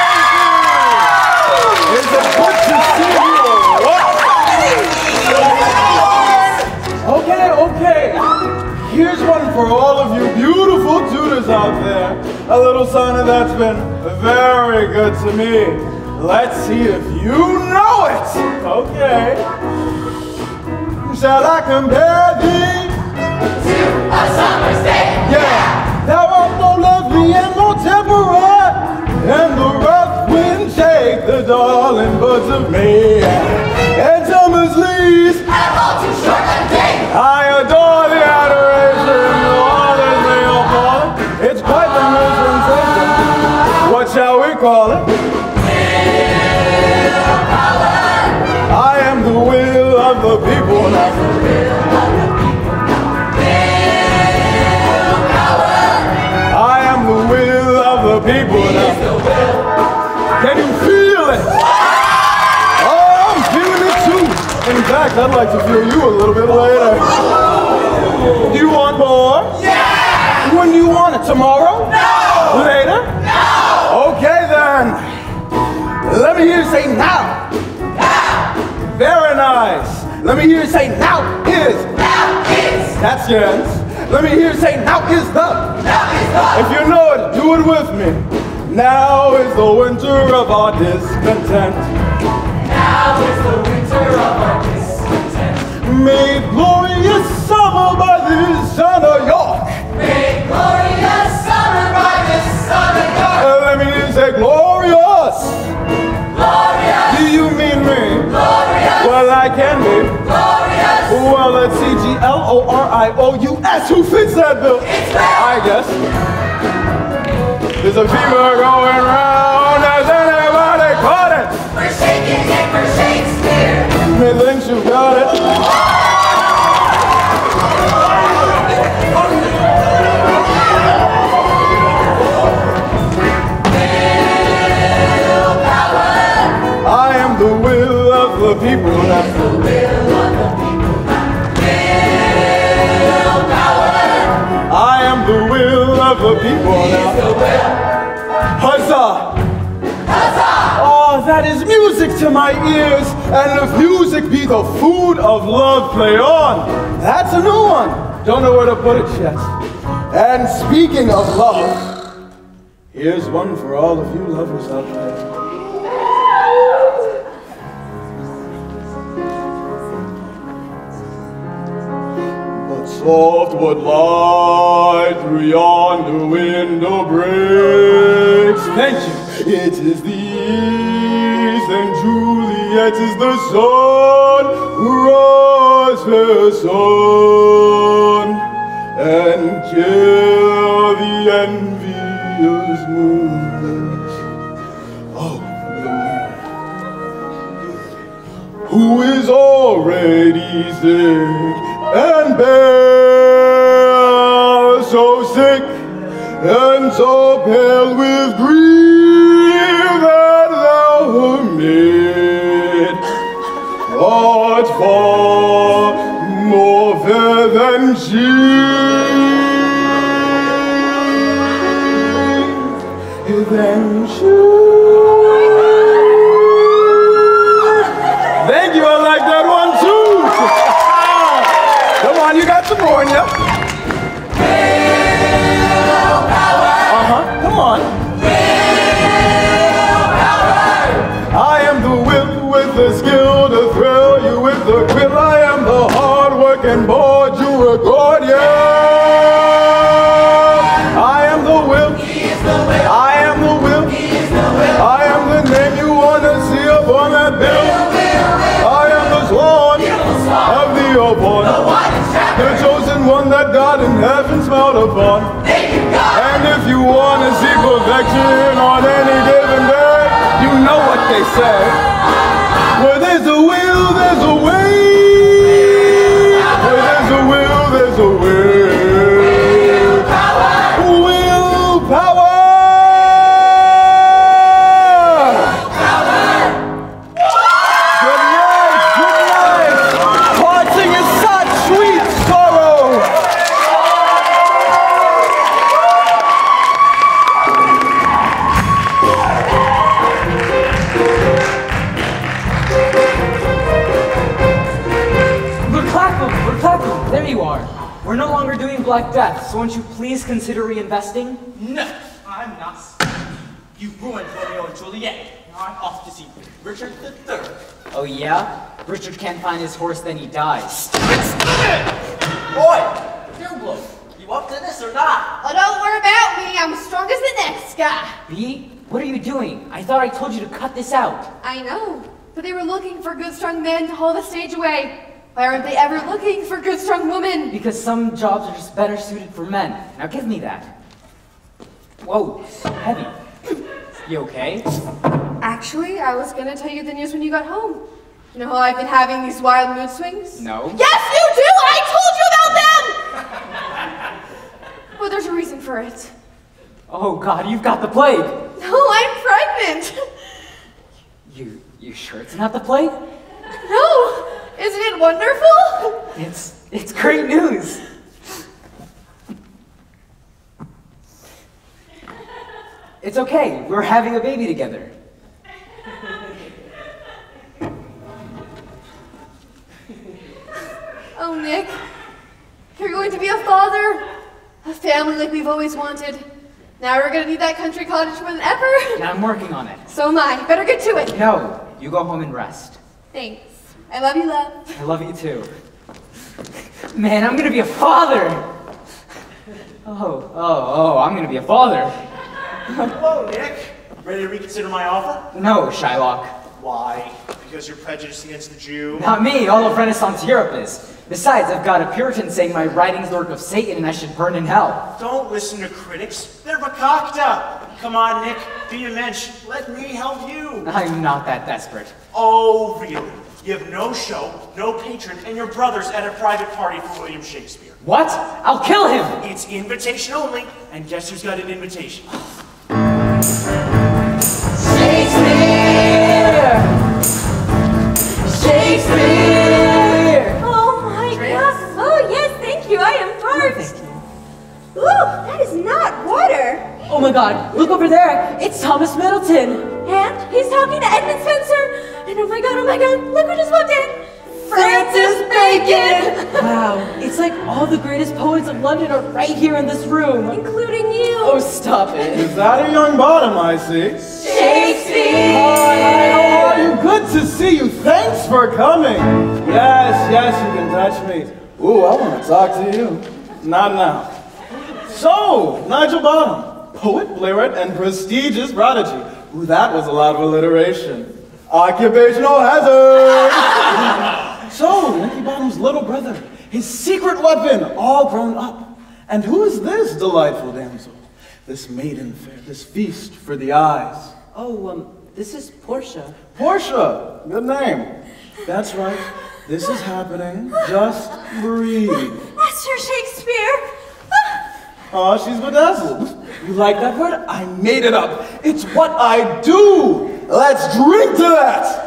It's a good to see you. Okay. Here's one for all of you beautiful tutors out there. A little sonnet that's been very good to me. Let's see if you know it. Okay. Shall I compare thee To a summer's day! Yeah, thou art more lovely and more temperate, and the rough wind shake the darling buds of May. And summer's leaves And all too short a day! I adore the adoration of others may appall. It's quite the new sensation. What shall we call it? I am the will of the people. I am the will of the people now. Can you feel it? Oh, I'm feeling it too. In fact, I'd like to feel you a little bit later. Do you want more? Yeah! When do you want it? Tomorrow? No! Later? No! Okay then. Let me hear you say now. Now! Very nice. Let me hear you say now is. Now is! That's yes. Let me hear you say now is the. Now is the! If you know it, do it with me. Now is the winter of our discontent. Now is the winter of our discontent. Made glorious summer by the sun of York. Made glorious summer by the sun of York. Let me hear you say glorious. Glorious! Do you mean me? Glorious! Well, I can be. Glorious! Well, let's see, Glorious. Who fits that bill? It's me! I guess. There's a fever going round. Has anybody caught it? We're shaking it for Shakespeare. Methinks you got it. I am the will of the people now. It's the will of the people now. Willpower. I am the will of the people He now. is the will. Huzzah! Huzzah! Oh, that is music to my ears, and if music be the food of love, play on. That's a new one. Don't know where to put it yet. And speaking of love, here's one for all of you lovers out there. But softwood light through yonder window breaks. Thank you. It is the east, and Juliet is the sun who rise her sun and kill the envious moon. Oh, the moon, who is already sick and bare, so sick and so pale with grief that thou amid art far more fair than she. Thank you, I like that one too. Come on, you got some more in you. Come on. I am the will with the skill to thrill you with the quill. I am the hard working board you record, yeah. I am the will. I am the will. I am the name you wanna see upon that bill. I am the swan of the old one, the chosen one that God in heaven smiled upon. And if you wanna see perfection on any given day, you know what they say. Where there's a will, there's a way. Where there's a will, there's a way. Willpower! Good night! Parting is such sweet sorrow! There you are. We're no longer doing Black Death, so won't you please consider reinvesting? No, I'm not. You ruined Romeo and Juliet. Now I'm off to see Richard III. Oh yeah? Richard can't find his horse, then he dies. Boy, Dearblow, you up to this or not? Oh, don't worry about me. I'm as strong as the next guy. B? What are you doing? I thought I told you to cut this out. I know, but they were looking for good, strong men to hold the stage away. Why aren't they ever looking for good, strong women? Because some jobs are just better suited for men. Now give me that. Whoa, so heavy. You okay? Actually, I was gonna tell you the news when you got home. You know how I've been having these wild mood swings? No. Yes, you do! I told you about them! Well, there's a reason for it. Oh God, you've got the plague. No, I'm pregnant. You sure it's not the plague? No. Isn't it wonderful? It's great news. It's okay. We're having a baby together. Oh, Nick. You're going to be a father. A family like we've always wanted. Now we're going to need that country cottage more than ever. Yeah, I'm working on it. So am I. Better get to it. No, you go home and rest. Thanks. I love you, love. I love you too. Man, I'm gonna be a father! Oh, I'm gonna be a father. Hello, Nick. Ready to reconsider my offer? No, Shylock. Why? Because you're prejudiced against the Jew? Not me, all of Renaissance Europe is. Besides, I've got a Puritan saying my writings are the work of Satan and I should burn in hell. Don't listen to critics. They're bakakta. Come on, Nick. Be a mensch. Let me help you. I'm not that desperate. Oh, really? You have no show, no patron, and your brother's at a private party for William Shakespeare. What? I'll kill him! It's invitation only, and guess who's got an invitation? Shakespeare! over there, it's Thomas Middleton. And he's talking to Edmund Spencer. And oh my god, look who just walked in. Francis Bacon! Wow, it's like all the greatest poets of London are right here in this room. Including you. Oh, stop it. Is that a young Bottom, I see? Shakespeare! Hi, how are you? Good to see you. Thanks for coming. Yes, you can touch me. Ooh, I want to talk to you. Not now. So, Nigel Bottom, poet, playwright, and prestigious prodigy. Ooh, that was a lot of alliteration. Occupational hazard! So, Nicky Bottom's little brother, his secret weapon, all grown up. And who is this delightful damsel? This maiden fair, this feast for the eyes. Oh, this is Portia. Portia, good name. That's right, this is happening. Just breathe. Master Shakespeare! Oh, she's bedazzled. You like that word? I made it up. It's what I do. Let's drink to that.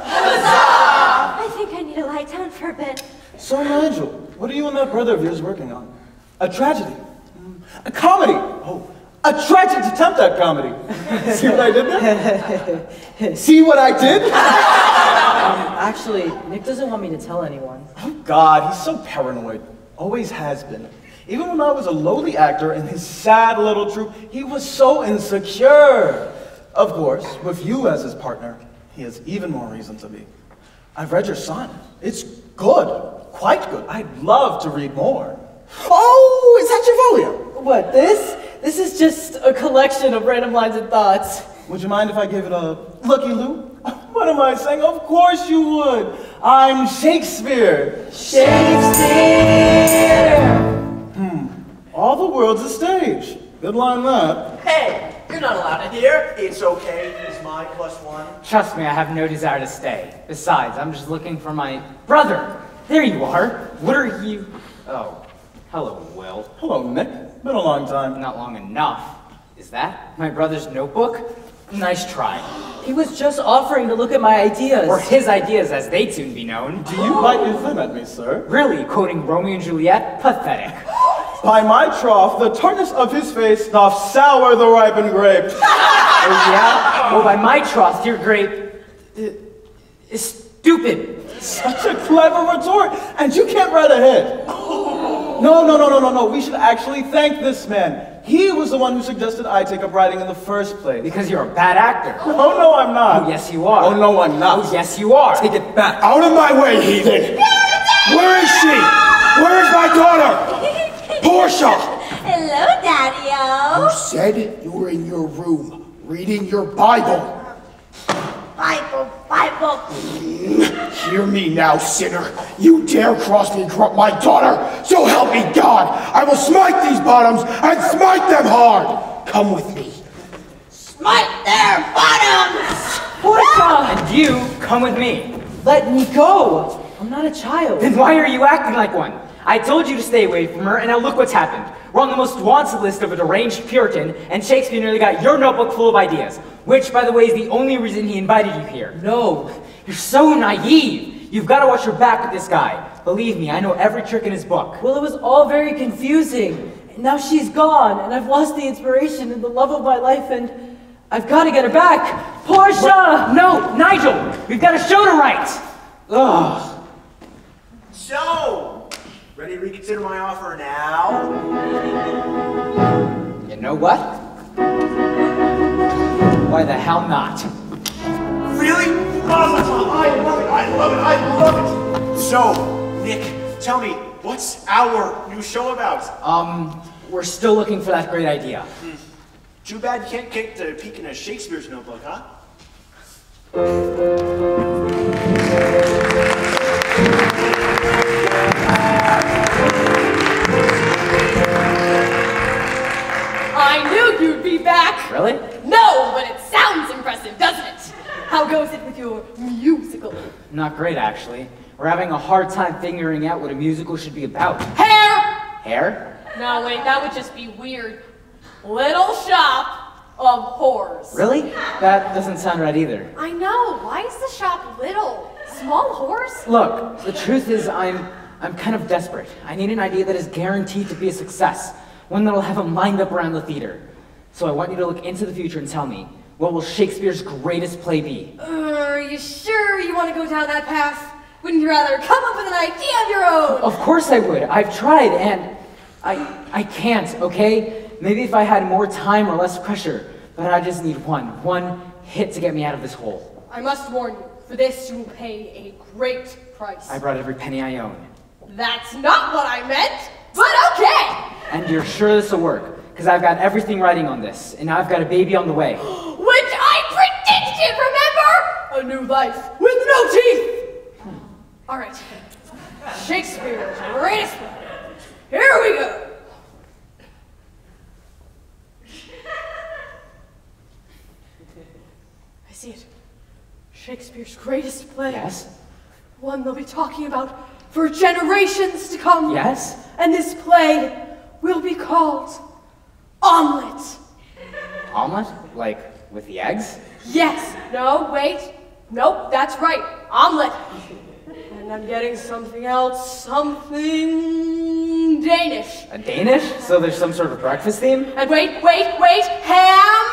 I think I need to lie down for a bit. So, Nigel, what are you and that brother of yours working on? A tragedy? A comedy? Oh, a tragic attempt at comedy. See what I did there? See what I did? Actually, Nick doesn't want me to tell anyone. Oh, God, he's so paranoid. Always has been. Even when I was a lowly actor in his sad little troupe, he was so insecure. Of course, with you as his partner, he has even more reason to be. I've read your sonnet. It's good. Quite good. I'd love to read more. Oh, is that your volume? What, this? This is just a collection of random lines and thoughts. Would you mind if I gave it a looky-loo? What am I saying? Of course you would. I'm Shakespeare. Shakespeare! All the world's a stage. Good line, that. Hey, you're not allowed in here. It's okay, he's my +1. Trust me, I have no desire to stay. Besides, I'm just looking for my brother. There you are. What are you? Oh, hello, Will. Hello, Nick. Been a long time. Not long enough. Is that my brother's notebook? Nice try. He was just offering to look at my ideas. Or his ideas, as they'd soon be known. Do you bite your thumb at me, sir? Really, quoting Romeo and Juliet? Pathetic. By my troth, the tartness of his face doth sour the ripened grape. Oh, yeah? Well, by my troth, your grape is stupid. Such a clever retort, and you can't write ahead. No. We should actually thank this man. He was the one who suggested I take up writing in the first place. Because you're a bad actor. Oh, no, I'm not. Oh, yes, you are. Oh, no, I'm not. Oh, yes, you are. Take it back. Out of my way, heathen! Where is she? Where is my daughter? Portia! Hello, Daddy-o. You said you were in your room, reading your Bible. Bible. Hear me now, sinner. You dare cross me and corrupt my daughter, so help me God. I will smite these bottoms and smite them hard. Come with me. Smite their bottoms! Portia! And you, come with me. Let me go! I'm not a child. Then why are you acting like one? I told you to stay away from her, and now look what's happened. We're on the most wanted list of a deranged Puritan, and Shakespeare nearly got your notebook full of ideas. Which, by the way, is the only reason he invited you here. No. You're so naive. You've got to watch your back with this guy. Believe me, I know every trick in his book. Well, it was all very confusing. Now she's gone, and I've lost the inspiration and the love of my life, and I've got to get her back. Portia! What? No, Nigel! We've got a show to write! Ugh. So, ready to reconsider my offer now? You know what? Why the hell not? Really? Oh, I love it. So, Nick, tell me, what's our new show about? We're still looking for that great idea. Too bad you can't get to peek into Shakespeare's notebook, huh? I knew you'd be back. Really? No, but it sounds impressive, doesn't it? How goes it with your musical? Not great, actually. We're having a hard time figuring out what a musical should be about. Hair! Hair? No, wait, that would just be weird. Little Shop of Horrors. Really? That doesn't sound right either. I know. Why is the shop little? Small horse? Look, the truth is I'm kind of desperate. I need an idea that is guaranteed to be a success. One that'll have them lined up around the theater. So I want you to look into the future and tell me, what will Shakespeare's greatest play be? Are you sure you want to go down that path? Wouldn't you rather come up with an idea of your own? Of course I would. I've tried, and I can't, okay? Maybe if I had more time or less pressure, but I just need one hit to get me out of this hole. I must warn you, for this you will pay a great price. I brought every penny I own. That's not what I meant, but okay! And you're sure this will work? Because I've got everything writing on this, and now I've got a baby on the way. Which I predicted, remember? A new life with no teeth! All right, Shakespeare's greatest play. Here we go. I see it. Shakespeare's greatest play. Yes? One they'll be talking about for generations to come. Yes? And this play will be called Omelette. Omelet? Like, with the eggs? Yes. No, wait. Nope, that's right. Omelette. And I'm getting something else. Something Danish. A Danish? So there's some sort of breakfast theme? And wait. Ham.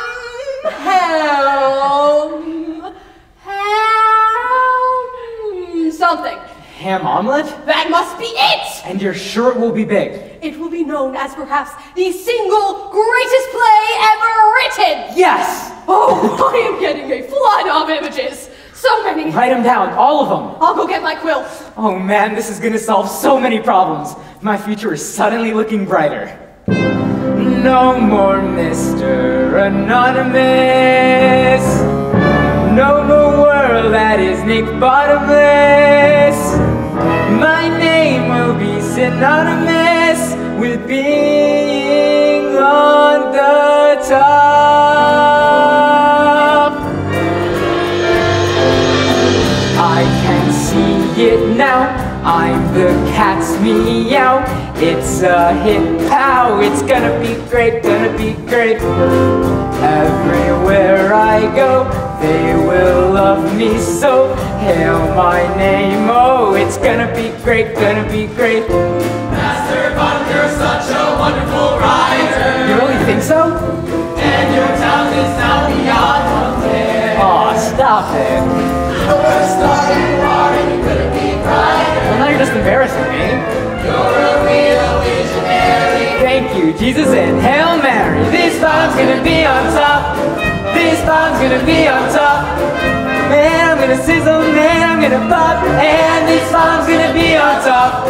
Something. Ham omelet? That must be it! And you're sure it will be big? It will be known as perhaps the single greatest play ever written! Yes! Oh, I am getting a flood of images! So many! Write them down, all of them! I'll go get my quill. Oh man, this is gonna solve so many problems. My future is suddenly looking brighter. No more Mr. Anonymous. No more world that is Nick Bottomless. My name will be synonymous with being on the top. I can see it now. I'm the cat's meow. It's a hit, pow. It's gonna be great, gonna be great. Everywhere I go, they will love me so. Hail my name, oh, it's gonna be great, gonna be great. Master Bottom, you're such a wonderful rider. You really think so? And your talent is now beyond compare. Aw, stop it. The star you are, and you couldn't be brighter. Well, now you're just embarrassing me. You're a real visionary. Thank you, Jesus and Hail Mary. This bomb's gonna be on top. This bomb's gonna be on top. Man, I'm gonna sizzle, man, I'm gonna pop. And this bomb's gonna be on top.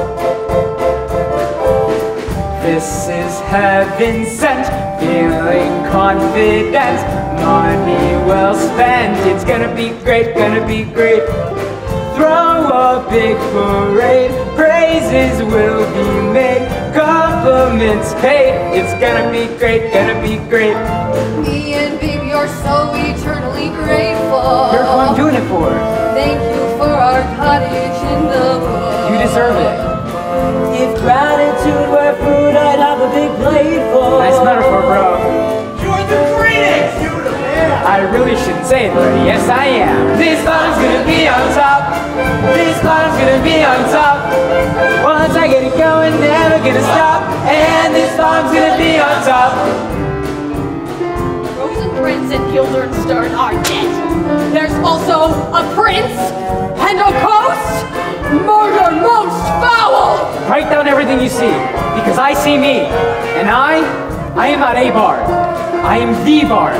This is heaven sent, feeling confident. Money well spent, it's gonna be great, gonna be great. Throw a big parade, praises will be made, compliments paid. It's gonna be great, gonna be great. Me and baby are so eternally grateful. You're who I'm doing it for. Thank you for our cottage in the woods. You deserve it. If gratitude were food, I'd have a big plate full. Nice metaphor, bro. You're the greatest! You're the man! I really shouldn't say it, but yes I am. This bomb's gonna be on top. This bomb's gonna be on top. Once I get it going, never gonna stop. And this bomb's gonna be on top. Rosencrantz and Guildenstern are dead. There's also a prince and a ghost. Murder most foul. Write down everything you see, because I see me. And I am not a bard. I am the bard.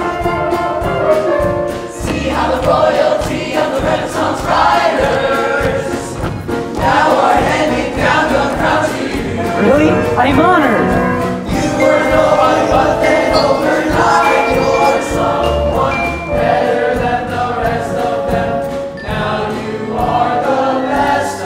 See how the royalty of the Renaissance riders now are handing down the crown to you. Really? I am honored. You were nobody, but then overnight you're someone better than the rest of them. Now you are the best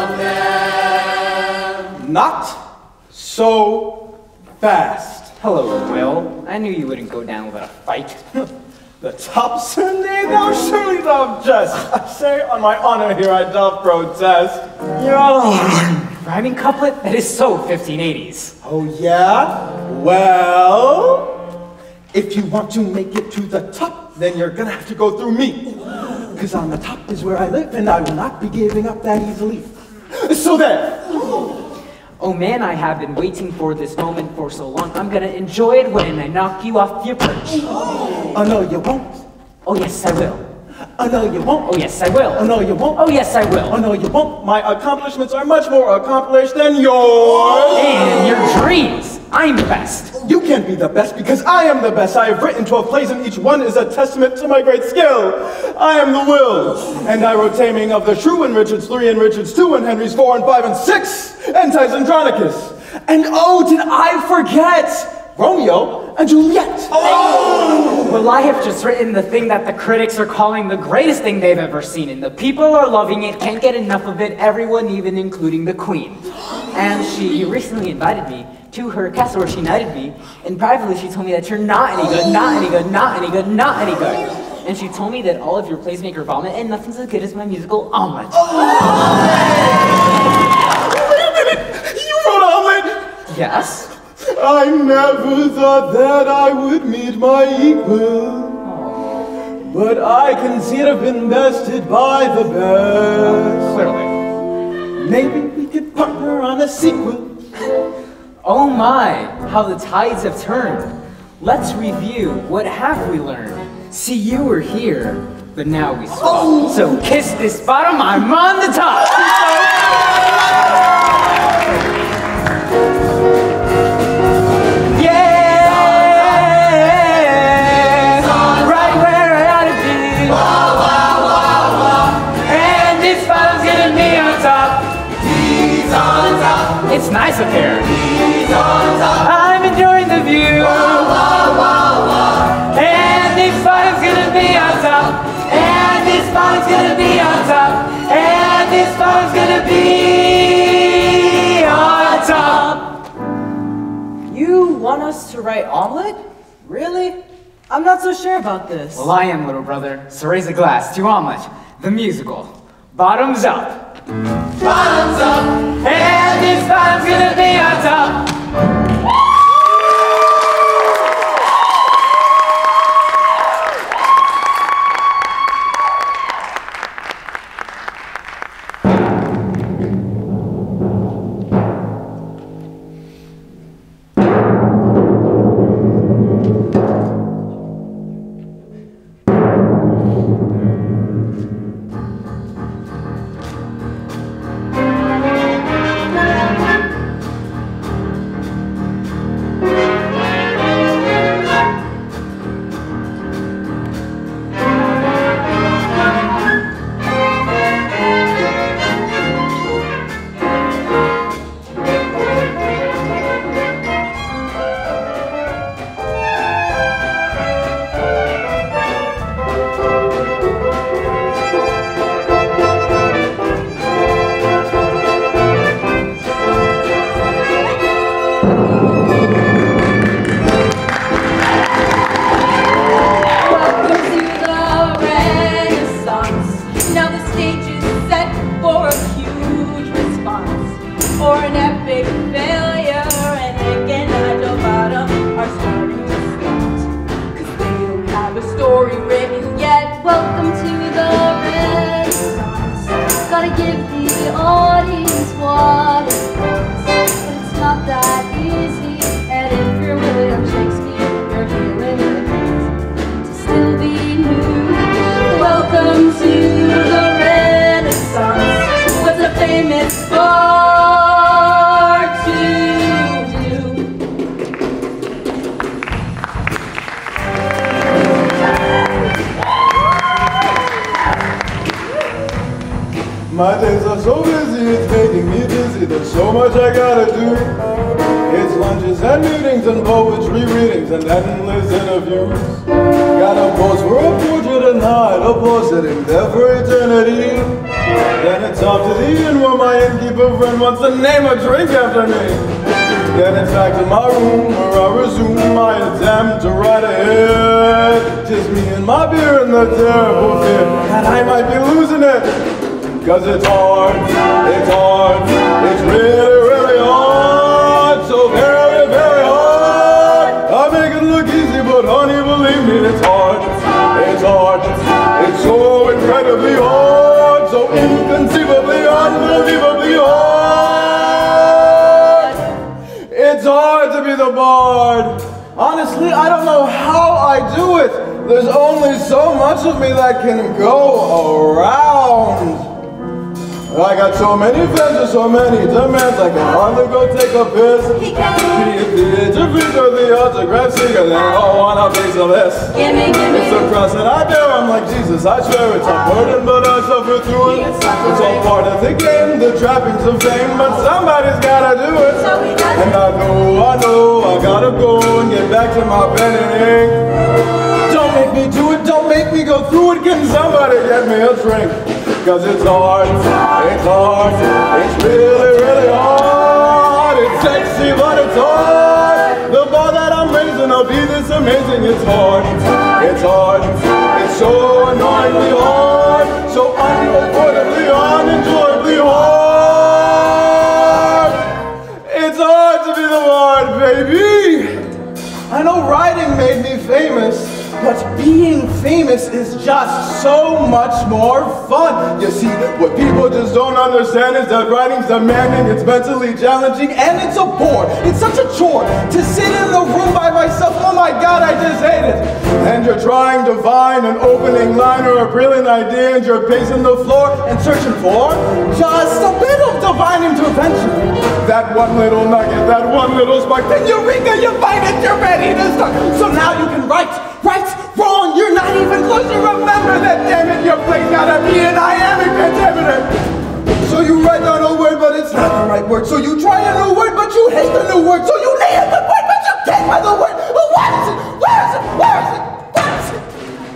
of them. Not so fast. Hello, Will. I knew you wouldn't go down without a fight. The top Sunday thou surely doth jest. I say on my honor here I doth protest. Yo. Rhyming couplet? That is so 1580s. Oh yeah? Well, if you want to make it to the top, then you're gonna have to go through me. Cause on the top is where I live and I will not be giving up that easily. So there. Oh man, I have been waiting for this moment for so long. I'm gonna enjoy it when I knock you off your perch. Oh no, you won't. Oh yes, I will. Oh no, you won't. Oh yes, I will. Oh no, you won't. Oh yes, I will. Oh no, you won't. My accomplishments are much more accomplished than yours. And your dreams. I'm the best. You can't be the best because I am the best. I have written 12 plays and each one is a testament to my great skill. I am the Will, and I wrote Taming of the Shrew in Richards 3 and Richards 2 and Henry's 4 and 5 and 6 and Titus Andronicus. And oh, did I forget Romeo and Juliet. Oh! Well, I have just written the thing that the critics are calling the greatest thing they've ever seen, and the people are loving it, can't get enough of it, everyone even including the Queen. And she recently invited me to her castle where she knighted me, and privately she told me that you're not any good, not any good, not any good, not any good. And she told me that all of your plays make her vomit, and nothing's as good as my musical Omelet. Wait a minute! You wrote Omelet? Yes? I never thought that I would meet my equal. But I can see it have been bested by the best. Clearly. Maybe we could partner on a sequel. Oh my, how the tides have turned. Let's review, what have we learned? See, you were here, but now we swap. Oh. So kiss this bottom, I'm on the top. Yeah, right where I ought to be. And this bottom's gonna be on top. He's on top. It's nice up here. I'm enjoying the view. And this bottom's gonna be on top. And this bottom's gonna be on top. And this bottom's gonna be on top. You want us to write Omelet? Really? I'm not so sure about this. Well, I am, little brother. So raise a glass to Omelet, the musical. Bottoms up. Bottoms up. And this bottom's gonna be on top. For an epic failure, and Nick and Nigel Bottom are starting to slot, 'cause they don't have a story written yet. Welcome to the Renaissance. Gotta give the audience what it wants, but it's not that easy. And if you're William Shakespeare, you're feeling it to still be new. Welcome to the Renaissance. What's a famous bar to do? My days are so busy, it's making me dizzy. There's so much I gotta do. It's lunches and meetings and poetry readings and endless interviews. Gotta pose for a portrait and hide a sitting there for eternity. Then it's off to the inn where my innkeeper friend wants to name a drink after me. Then it's back to my room where I resume my attempt to write ahead. Just me and my beer and the terrible fear that I might be losing it. 'Cause it's hard, it's really, really hard. So very, very hard. I make it look easy, but honey, believe me, it's hard. It's so incredibly hard. So inconceivably, unbelievably hard. bard. Honestly, I don't know how I do it. There's only so much of me that can go around. I got so many friends and so many demands, I can hardly go take a piss. Be it the interview or the autograph seeker, they all want a piece of this. Gimme. It's a cross that I bear, I'm like Jesus, I swear it's a burden, but I suffer through it. It's all part of the game, the trappings of fame, but somebody's gotta do it. And I know, I gotta go and get back to my pen and ink. Don't make me do it, don't make me go through it, can somebody get me a drink? Cause it's hard, it's really, really hard. It's sexy, but it's hard. The bar that I'm raising will be this amazing. It's hard, it's so annoyingly hard, so unavoidably, unenjoyably hard. It's hard to be the bard, baby. I know writing made me famous, but being famous is just so much more fun. You see, what people just don't understand is that writing's demanding, it's mentally challenging, and it's a bore. It's such a chore to sit in a room by myself. Oh my God, I just hate it. And you're trying to find an opening line or a brilliant idea, and you're pacing the floor and searching for just a bit of divine intervention. That one little nugget, that one little spark, then eureka, you find it, you're ready to start. So now you can write, wrong, you're not even close to remember that, damn it, your play's gotta be an iambic pentameter. So you write down a word, but it's not the right word. So you try a new word, but you hate the new word. So you nail the word, but you can't find the word. But what is it? Where is it? Where is it? What is it?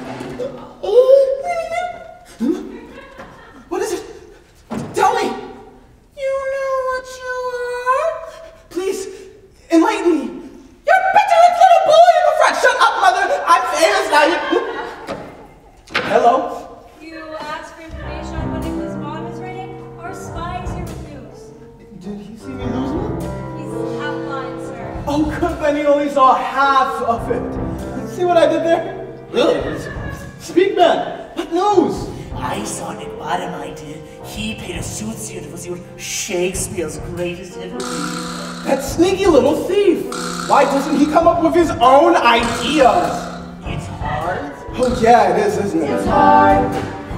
What is it? Tell me. You know what you are? Please, enlighten me. You're a petulant little boy in the front. Shut up, mother. I'm famous now. Hello? You asked for information on what Nicholas Bottom is writing? Our spy is here with news. Did he see me lose me? He's half blind, sir. Oh, good, then he only saw half of it. See what I did there? Really? Speak, man. What news? I saw Nick Bottom, I did. He paid a soothsayer to see what Shakespeare's greatest hit would be. That sneaky little thief. Why doesn't he come up with his own ideas? It's hard. Oh yeah, it is, isn't it? It's hard.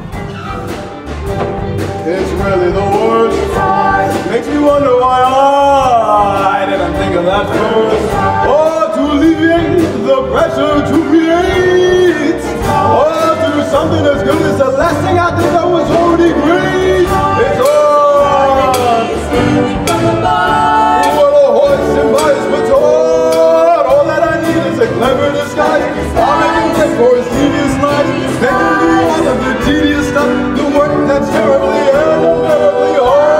It's really the worst. It's hard. Makes me wonder why I didn't think of that first. Oh, to alleviate the pressure to create. Oh, to do something as good as the last thing I did that was already great. It's hard. What a horse and by his baton. All that I need is a clever disguise. I'll make him pay for his tedious life. Make him do all of the tedious stuff. The work that's terribly and unbearably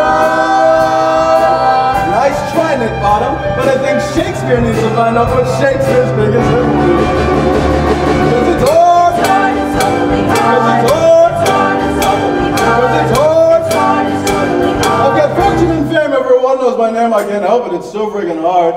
hard. Nice try, Nick Bottom, but I think Shakespeare needs to find out what Shakespeare's biggest hit will be. Cause it's hard. Cause it's hard. Cause it's hard. I've got fortune and fame, everyone knows my name, I can't help it, it's so friggin' hard.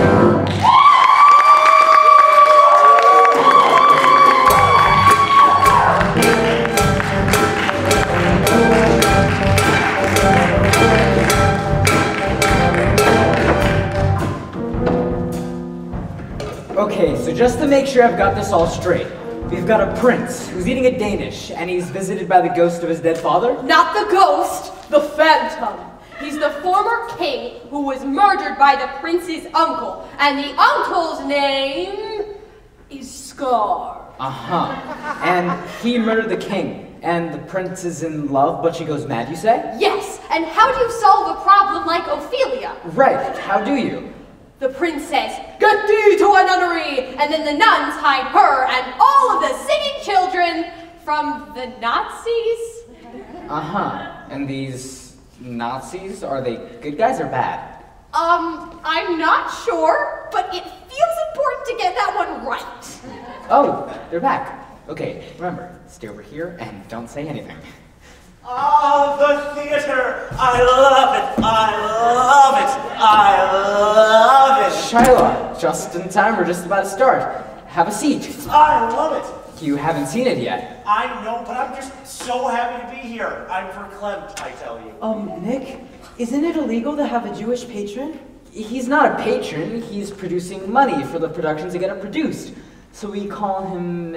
Okay, so just to make sure I've got this all straight, we've got a prince who's eating a Danish, and he's visited by the ghost of his dead father? Not the ghost, the phantom. He's the former king who was murdered by the prince's uncle, and the uncle's name is Scar. Uh-huh. And he murdered the king, and the prince is in love, but she goes mad, you say? Yes, and how do you solve a problem like Ophelia? Right, how do you? The prince says, "Get thee to a nunnery," and then the nuns hide her and all of the singing children from the Nazis. Uh-huh. And these Nazis, are they good guys or bad? I'm not sure, but it feels important to get that one right. Oh, they're back. Okay, remember, stay over here and don't say anything. Ah, the theater! I love it! I love it! I love it! Shylock, just in time, we're just about to start. Have a seat. I love it! You haven't seen it yet. I know, but I'm just so happy to be here. I'm verklempt, I tell you. Nick, isn't it illegal to have a Jewish patron? He's not a patron, he's producing money for the productions that get it produced. So we call him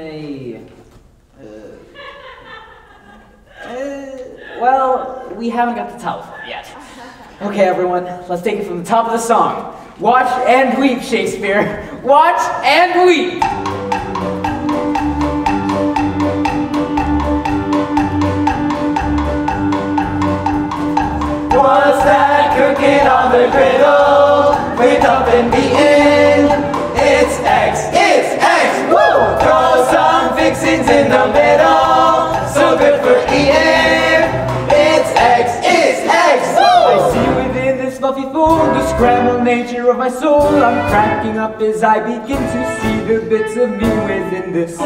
well, we haven't got the telephone yet. Okay, everyone, let's take it from the top of the song. Watch and weep, Shakespeare. Watch and weep. What's that cooking on the griddle? Whipped up and beaten. It's eggs, woo! Throw some fixings in the middle. So good for eating. It's eggs, woo! I see within this fluffy food the scrambled nature of my soul. I'm cracking up as I begin to see the bits of me within this.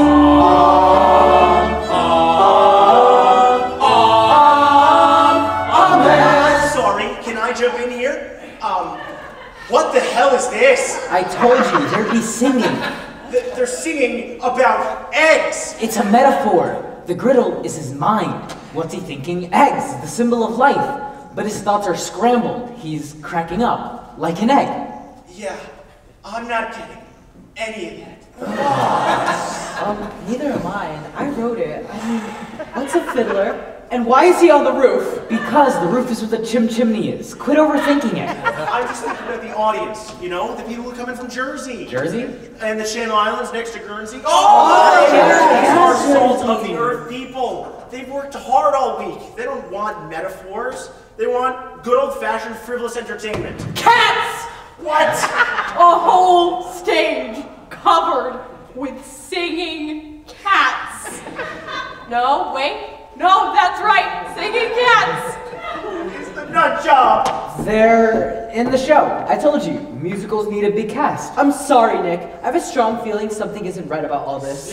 Sorry, can I jump in here? What the hell is this? I told you, there'd be singing. They're singing about eggs. It's a metaphor. The griddle is his mind. What's he thinking? Eggs, the symbol of life. But his thoughts are scrambled. He's cracking up, like an egg. Yeah, I'm not getting any of that. Neither am I, and I wrote it. I mean, what's a fiddler? And why is he on the roof? Because the roof is where the chimney is. Quit overthinking it. I'm just thinking about the audience, you know? The people who come in from Jersey. Jersey? And the Channel Islands next to Guernsey. Oh! These are salt of the earth people. They've worked hard all week. They don't want metaphors. They want good old-fashioned frivolous entertainment. Cats! What? A whole stage covered with singing cats. No, wait. No, that's right. Singing cats. It's the nut job. They're in the show. I told you, musicals need a big cast. I'm sorry, Nick. I have a strong feeling something isn't right about all this.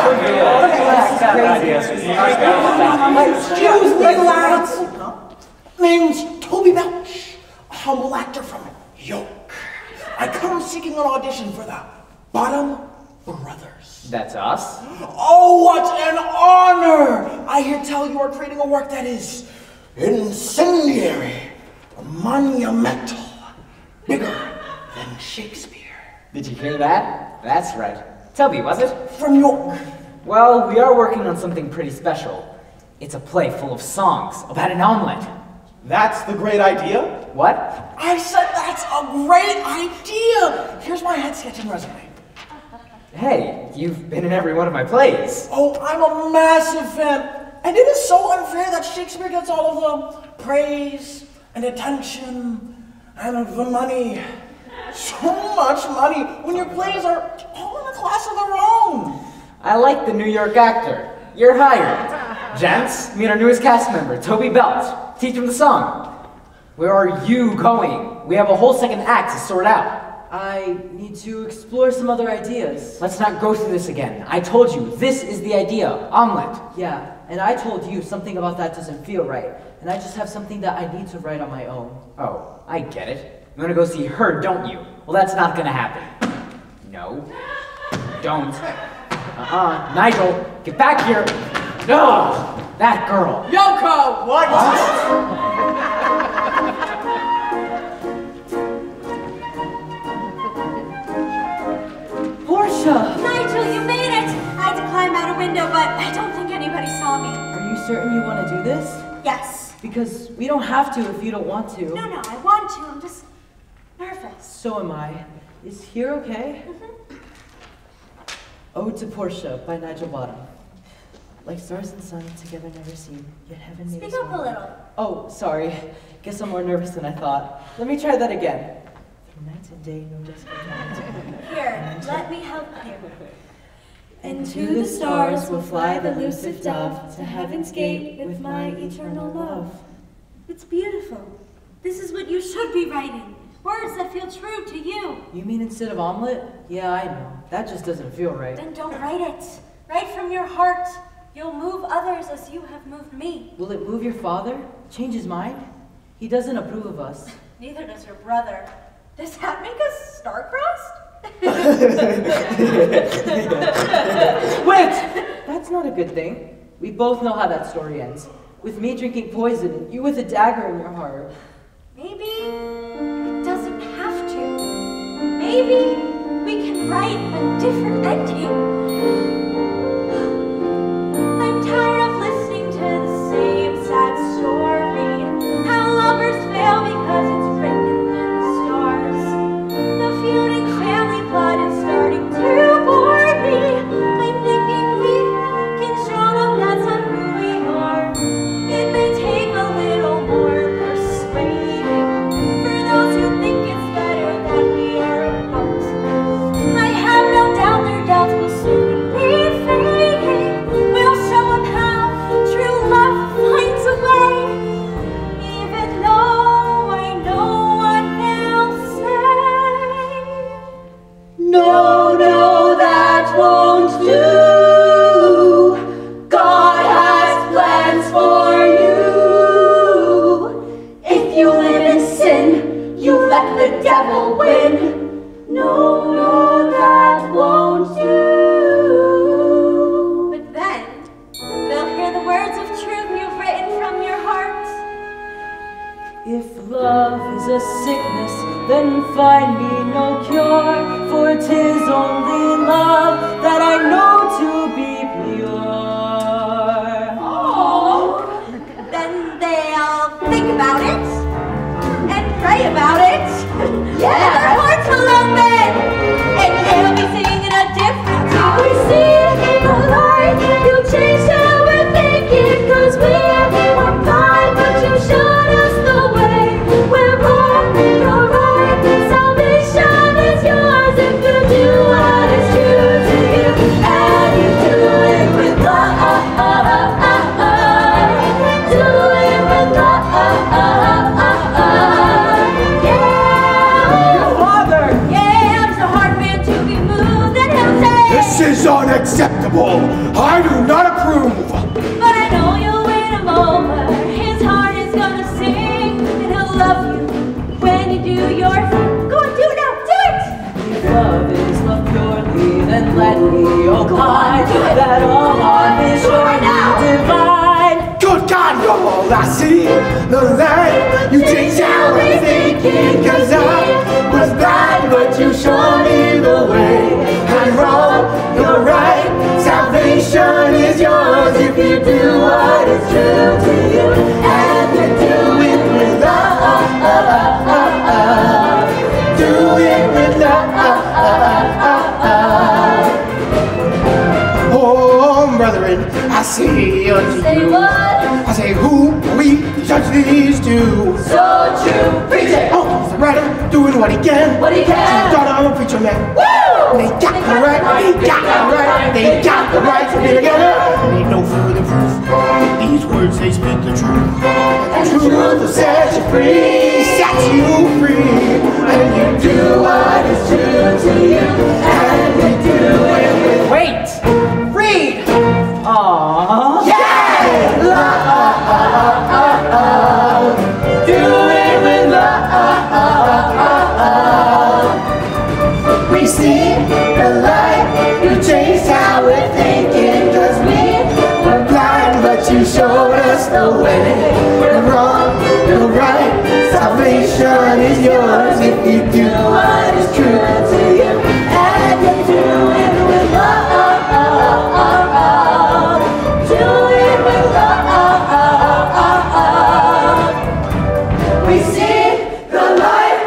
Excuse me, lads. Name's Toby Belch, a humble actor from York. I come seeking an audition for the Bottom Brothers. That's us. Oh, what an honor! I hear tell you are creating a work that is incendiary, monumental, bigger than Shakespeare. Did you hear that? That's right. Toby, was it? From York. Well, we are working on something pretty special. It's a play full of songs about an omelet. That's the great idea? What? I said that's a great idea! Here's my head sketch and resume. Hey, you've been in every one of my plays. Oh, I'm a massive fan. And it is so unfair that Shakespeare gets all of the praise and attention and the money. So much money when your plays are all in a class of their own. I like the New York actor. You're hired. Gents, meet our newest cast member, Toby Belt. Teach him the song. Where are you going? We have a whole second act to sort out. I need to explore some other ideas. Let's not go through this again. I told you, this is the idea. Omelet. Yeah, and I told you something about that doesn't feel right. And I just have something that I need to write on my own. Oh, I get it. You want to go see her, don't you? Well, that's not going to happen. No. Don't. Nigel, get back here. Ugh, that girl. Yoko! What? Portia! Nigel, you made it! I had to climb out a window, but I don't think anybody saw me. Are you certain you want to do this? Yes. Because we don't have to if you don't want to. No, I want to. I'm just nervous. So am I. Is here okay? Ode to Portia by Nigel Bottom. Like stars and sun, together never seen, yet heaven made us Speak up one. a little. Oh, sorry. Guess I'm more nervous than I thought. Let me try that again. Through night and day, no desperate night. Here, let me help you. And to the stars will fly the elusive dove, to heaven's gate with my eternal love. It's beautiful. This is what you should be writing. Words that feel true to you. You mean instead of omelet? Yeah, I know. That just doesn't feel right. Then don't write it. Write from your heart. You'll move others as you have moved me. Will it move your father? Change his mind? He doesn't approve of us. Neither does your brother. Does that make us star-crossed? Wait! That's not a good thing. We both know how that story ends. With me drinking poison and you with a dagger in your heart. Maybe it doesn't have maybe we can write a different ending. I'm tired of listening to the same sad story. How lovers fail because it's written in the stars. The feuding family plot is starting to bore me. I'm thinking we can show them that's not who we are. It may take a little more persuading for those who think it's better that we are apart. I have no doubt their doubts will soon be fading. We'll show them how true love finds a way, even though I know what they'll say. No, no, that won't do. God has plans for you. If you live in sin, you let the devil win. No, no, that won't do. But then they'll hear the words of truth you've written from your heart. If love is a sickness, then find me no cure, for 'tis only love that I know to be pure. Oh, then they'll think about it and pray about it. Yeah. And their hearts will open, and they'll be singing a different tune. We see the light, you changed how we're thinking, 'cause we were blind, but you showed us the way. We're wrong, you're right, salvation is yours if you do what is true to you, and you do it with love. Do it with love. Yeah, it's a hard man to be moved, and he'll say, This is unacceptable. I do not approve. but I know you'll win him over. His heart is gonna sing, and he'll love you when you do your thing. Go on, do it now, do it! If love is love purely, then let me opine do it. that all love is Do it right now. surely divine. Good God, you're all I see. The light, you change how I'm thinking. 'Cause I was blind, but you showed me the way. I'm wrong, you're right. Salvation is yours if you do what is true to you. And you do it with love. Do it with love. Oh, brethren, I say unto Say you. what? I say, who we judge these two? So true, preach it. Oh, he's the writer, doing what he can. What he can. Thought I'm a preacher man. Woo! They got the right, they got the right, they got the right to be together. Need no further proof. These words, they speak the truth. And the truth will set you free, set you free. And you do what is true to you. And you do it with Wait! Read! Aww. yeah! Love. Do it with love. We see the light, you changed how we're thinking. 'Cause we were blind, but you showed us the way. We're wrong, you're right, salvation is yours if you do what is true to you. And you do it with love. Do it with love. We see the light.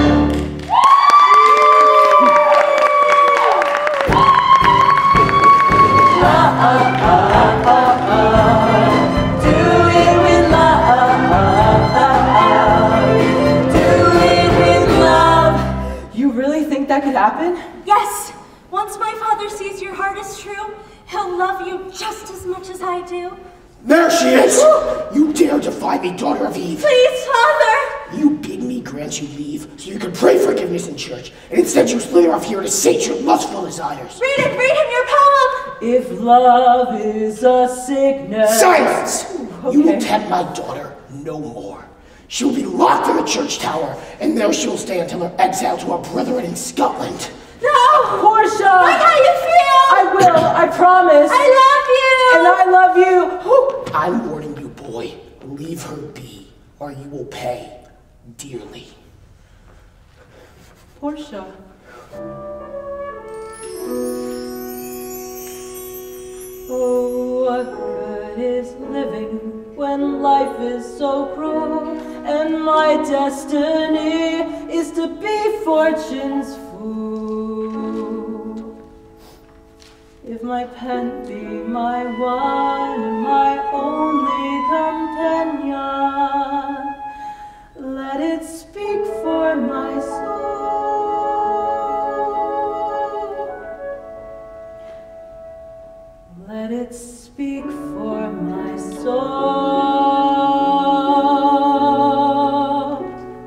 You really think that could happen? Yes, once my father sees your heart is true, he'll love you just as much as I do. There she is! You dare defy me, daughter of Eve! Please, Father! You bid me grant you leave so you can pray forgiveness in church, and instead you slither off here to sate your lustful desires. Read him your poem! If love is a sickness. Silence! You will Okay. tempt my daughter no more. She will be locked in the church tower, and there she will stay until her exile to her brethren in Scotland. No! Portia! Write how you feel! I will, I promise. I love you! And I love you. I'm warning you, boy. Leave her be, or you will pay dearly. Portia. Oh, what good is living when life is so cruel, and my destiny is to be fortune's fool? If my pen be my one and my only companion, let it speak for my soul. Let it speak for my soul.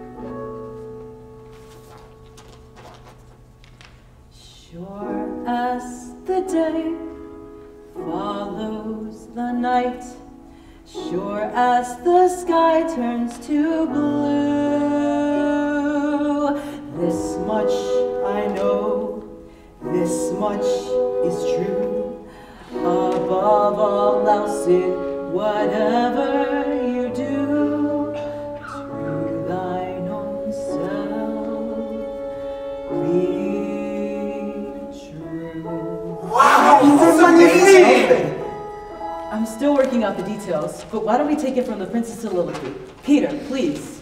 Sure as the day follows the night, sure as the sky turns to blue, this much I know, this much is true. Above all else in whatever you do, to thine own self be true. Wow, this is amazing! I'm still working out the details, but why don't we take it from the Princess Soliloquy? Peter, please.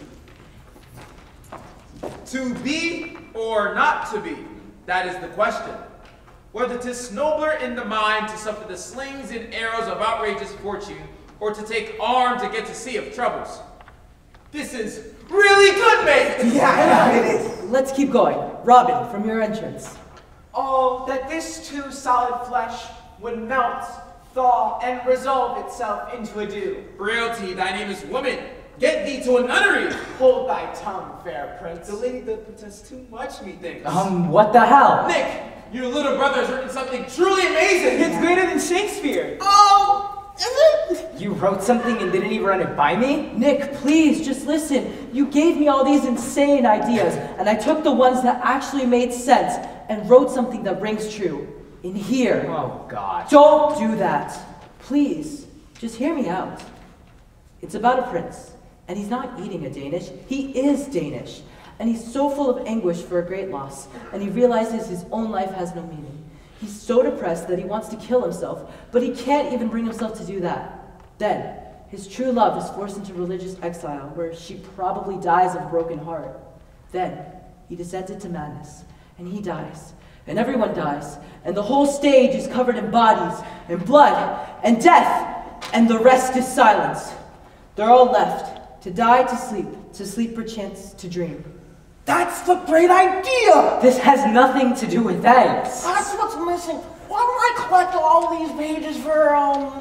To be or not to be, that is the question. Whether 'tis nobler in the mind to suffer the slings and arrows of outrageous fortune, or to take arm to get to sea of troubles. This is really good, mate! Yeah, it is. Let's keep going. Robin, from your entrance. Oh, that this too solid flesh would melt, thaw, and resolve itself into a dew. Frailty, thy name is woman. Get thee to a nunnery. Hold thy tongue, fair prince. The lady that protest too much, methinks. What the hell? Nick, your little brother has written something truly amazing. It's greater than Shakespeare. Oh, is it? You wrote something and didn't even run it by me? Nick, please, just listen. You gave me all these insane ideas, and I took the ones that actually made sense and wrote something that rings true. In here. Oh, God. Don't do that. Please, just hear me out. It's about a prince, and he's not eating a Danish. He is Danish. And he's so full of anguish for a great loss, and he realizes his own life has no meaning. He's so depressed that he wants to kill himself, but he can't even bring himself to do that. Then, his true love is forced into religious exile, where she probably dies of a broken heart. Then, he descends into madness, and he dies, and everyone dies, and the whole stage is covered in bodies, and blood, and death, and the rest is silence. They're all left, to die, to sleep perchance, to dream. That's the great idea! This has nothing to do with that. That's what's missing. Why don't I collect all these pages for,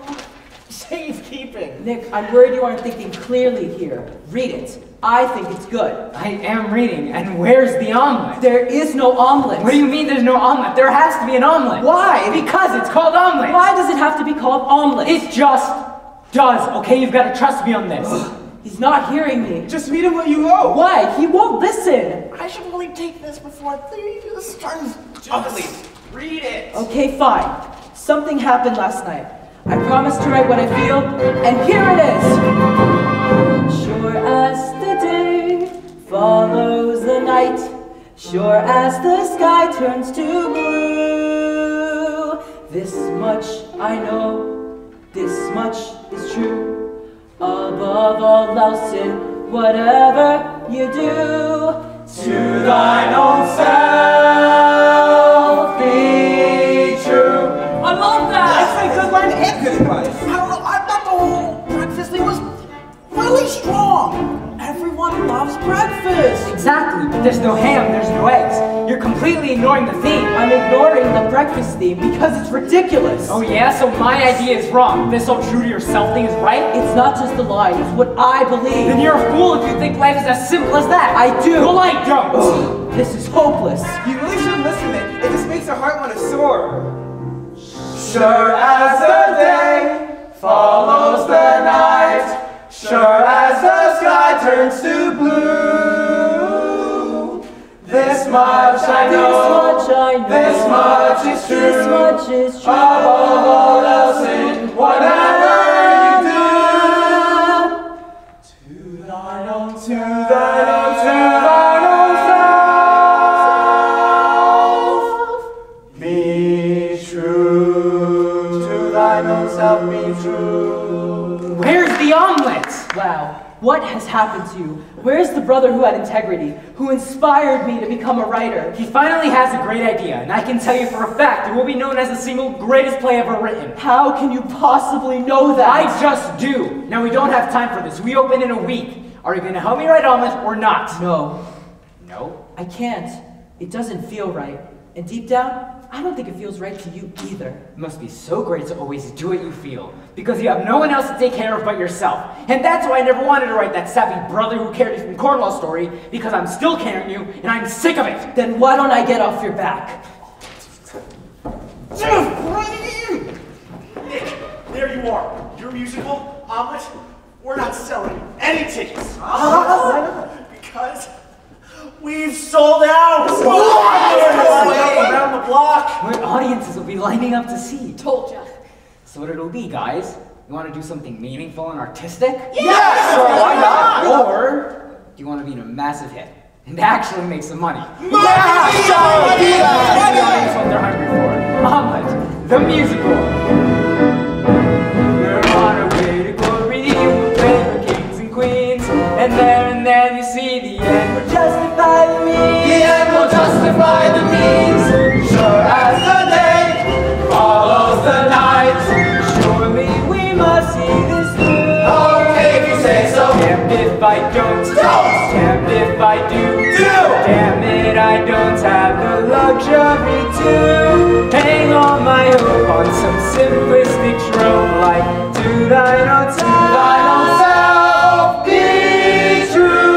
safekeeping? Nick, I'm worried you aren't thinking clearly here. Read it. I think it's good. I am reading, and where's the omelet? There is no omelet. What do you mean there's no omelet? There has to be an omelet. Why? Because it's called omelet. Why does it have to be called omelet? It just does, okay? You've got to trust me on this. He's not hearing me. Just read him what you wrote. Why? He won't listen. I should really take this before this turns ugly. Read it. Okay, fine. Something happened last night. I promised to write what I feel, and here it is. Sure as the day follows the night, sure as the sky turns to blue, this much I know, this much is true. Above all else in whatever you do, to thine own self be true. I love that! That's a good line and good advice. I don't know, I thought the whole breakfast thing was really strong. Everyone loves breakfast. Exactly, but there's no ham, there's no eggs. You're completely ignoring the theme. I'm ignoring the breakfast theme because it's ridiculous. Oh yeah, so my idea is wrong. This whole true to yourself thing is right? It's not just a line, it's what I believe. Then you're a fool if you think life is as simple as that. I do. Well, I don't. This is hopeless. You really should listen, Nick. It just makes your heart want to soar. Sure as the day follows the night, sure as the sky turns to blue, this much I know, this much is true, above all else in whatever you do, to thine own self. What has happened to you? Where's the brother who had integrity, who inspired me to become a writer? He finally has a great idea, and I can tell you for a fact it will be known as the single greatest play ever written. How can you possibly know that? I just do. Now, we don't have time for this. We open in a week. Are you going to help me write Omelette or not? No. No? I can't. It doesn't feel right. And deep down, I don't think it feels right to you either. It must be so great to always do what you feel, because you have no one else to take care of but yourself. And that's why I never wanted to write that sappy brother who carried you from Cornwall story, because I'm still carrying you, and I'm sick of it. Then why don't I get off your back? Nick, there you are. Your musical, Omelette, we're not selling any tickets. Because we've sold out. Around the block. Where audiences will be lining up to see. Told ya. So what it'll be, guys? You want to do something meaningful and artistic? Yes! Sure, why not? Or do you want to be in a massive hit and actually make some money? Money! The audience what they're hungry for. Omelette, the musical. We're on our way to glory. We'll play for kings and queens. And then you see the end will justify the means. The end will justify the means. Sure as the day follows the night. Surely we must see this through. Okay, if you say so. Damned if I don't. Damned if I do. Damn it, I don't have the luxury to hang all my hope on some simplistic trope like to thine own self be true.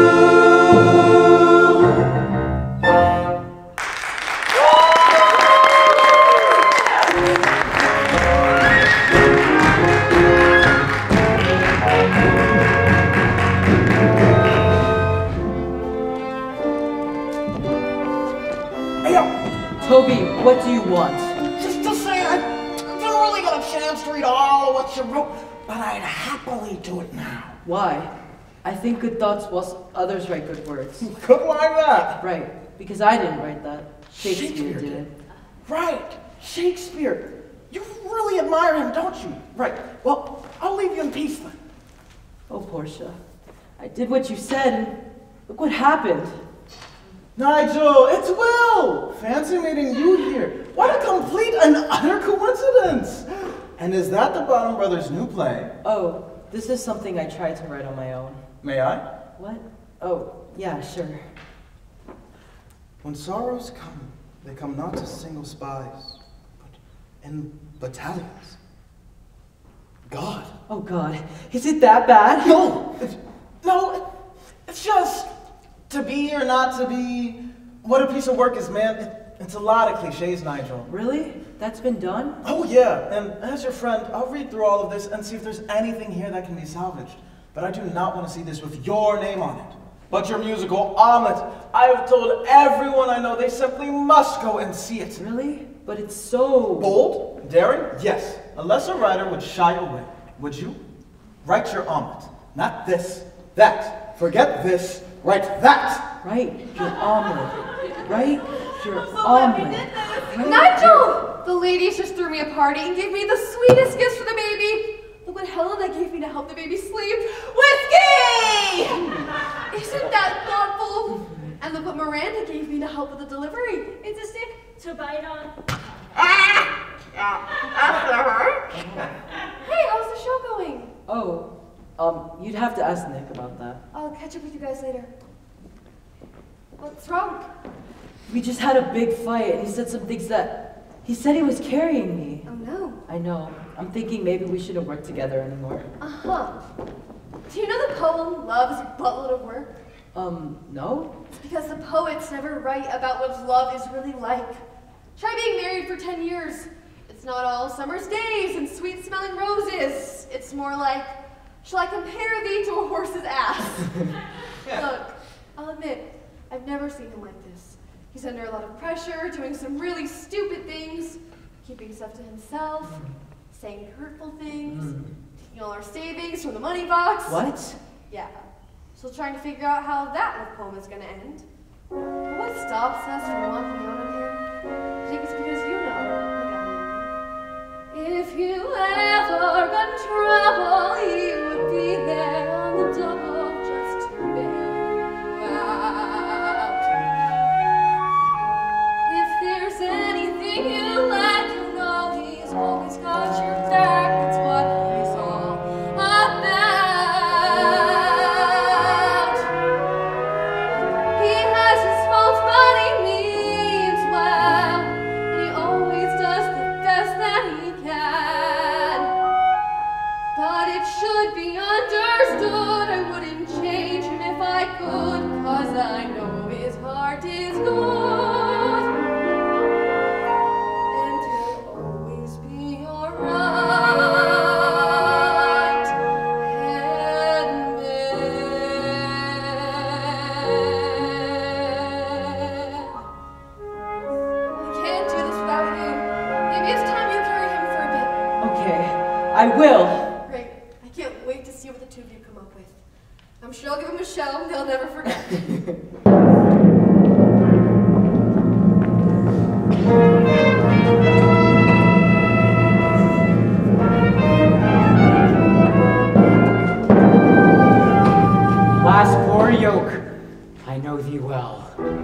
Toby, what do you want? Just to say, I didn't really get a chance to read all of what you wrote, but I'd happily do it now. Why? I think good thoughts whilst others write good words. Good like that. Right, because I didn't write that. Shakespeare did it. Right, Shakespeare. You really admire him, don't you? Right, well, I'll leave you in peace then. Oh, Portia, I did what you said, and look what happened. Nigel, it's Will! Fancy meeting you here. What a complete and utter coincidence! And is that the Bottom Brothers' new play? Oh, this is something I tried to write on my own. May I? What? Oh, yeah, sure. When sorrows come, they come not to single spies, but in battalions. God. Oh, God. Is it that bad? No, it's just to be or not to be. What a piece of work is, man. It's a lot of cliches, Nigel. Really? That's been done? Oh, yeah. And as your friend, I'll read through all of this and see if there's anything here that can be salvaged. But I do not want to see this with your name on it. But your musical, Omelette. I have told everyone I know they simply must go and see it. Really? But it's so... Bold? Daring? Yes. A lesser writer would shy away. Would you? Write your Omelette. Not this. That. Forget this. Write that. Write your omelet. Write your omelet. Nigel! The ladies just threw me a party and gave me the sweetest gifts for the baby. Look what Helena gave me to help the baby sleep. Whiskey! Isn't that thoughtful? And look what Miranda gave me to help with the delivery. It's a stick to bite on. Hey, how's the show going? Oh, you'd have to ask Nick about that. I'll catch up with you guys later. What's wrong? We just had a big fight, and he said some things that... He said he was carrying me. Oh, no. I know. I'm thinking maybe we shouldn't work together anymore. Uh-huh. Do you know the poem, Love is a Buttload of Work? No? It's because the poets never write about what love is really like. Try being married for 10 years. It's not all summer's days and sweet-smelling roses. It's more like, shall I compare thee to a horse's ass? Look, I'll admit, I've never seen him like this. He's under a lot of pressure, doing some really stupid things, keeping stuff to himself, saying hurtful things, taking all our savings from the money box. What? Yeah. Still trying to figure out how that love poem is going to end. But what stops us from walking out on him? I think it's because you know, like I know. If you ever got in trouble, he would be there on the double. I will. Great. I can't wait to see what the two of you come up with. I'm sure I'll give them a show they'll never forget. Last poor yoke, I know thee well.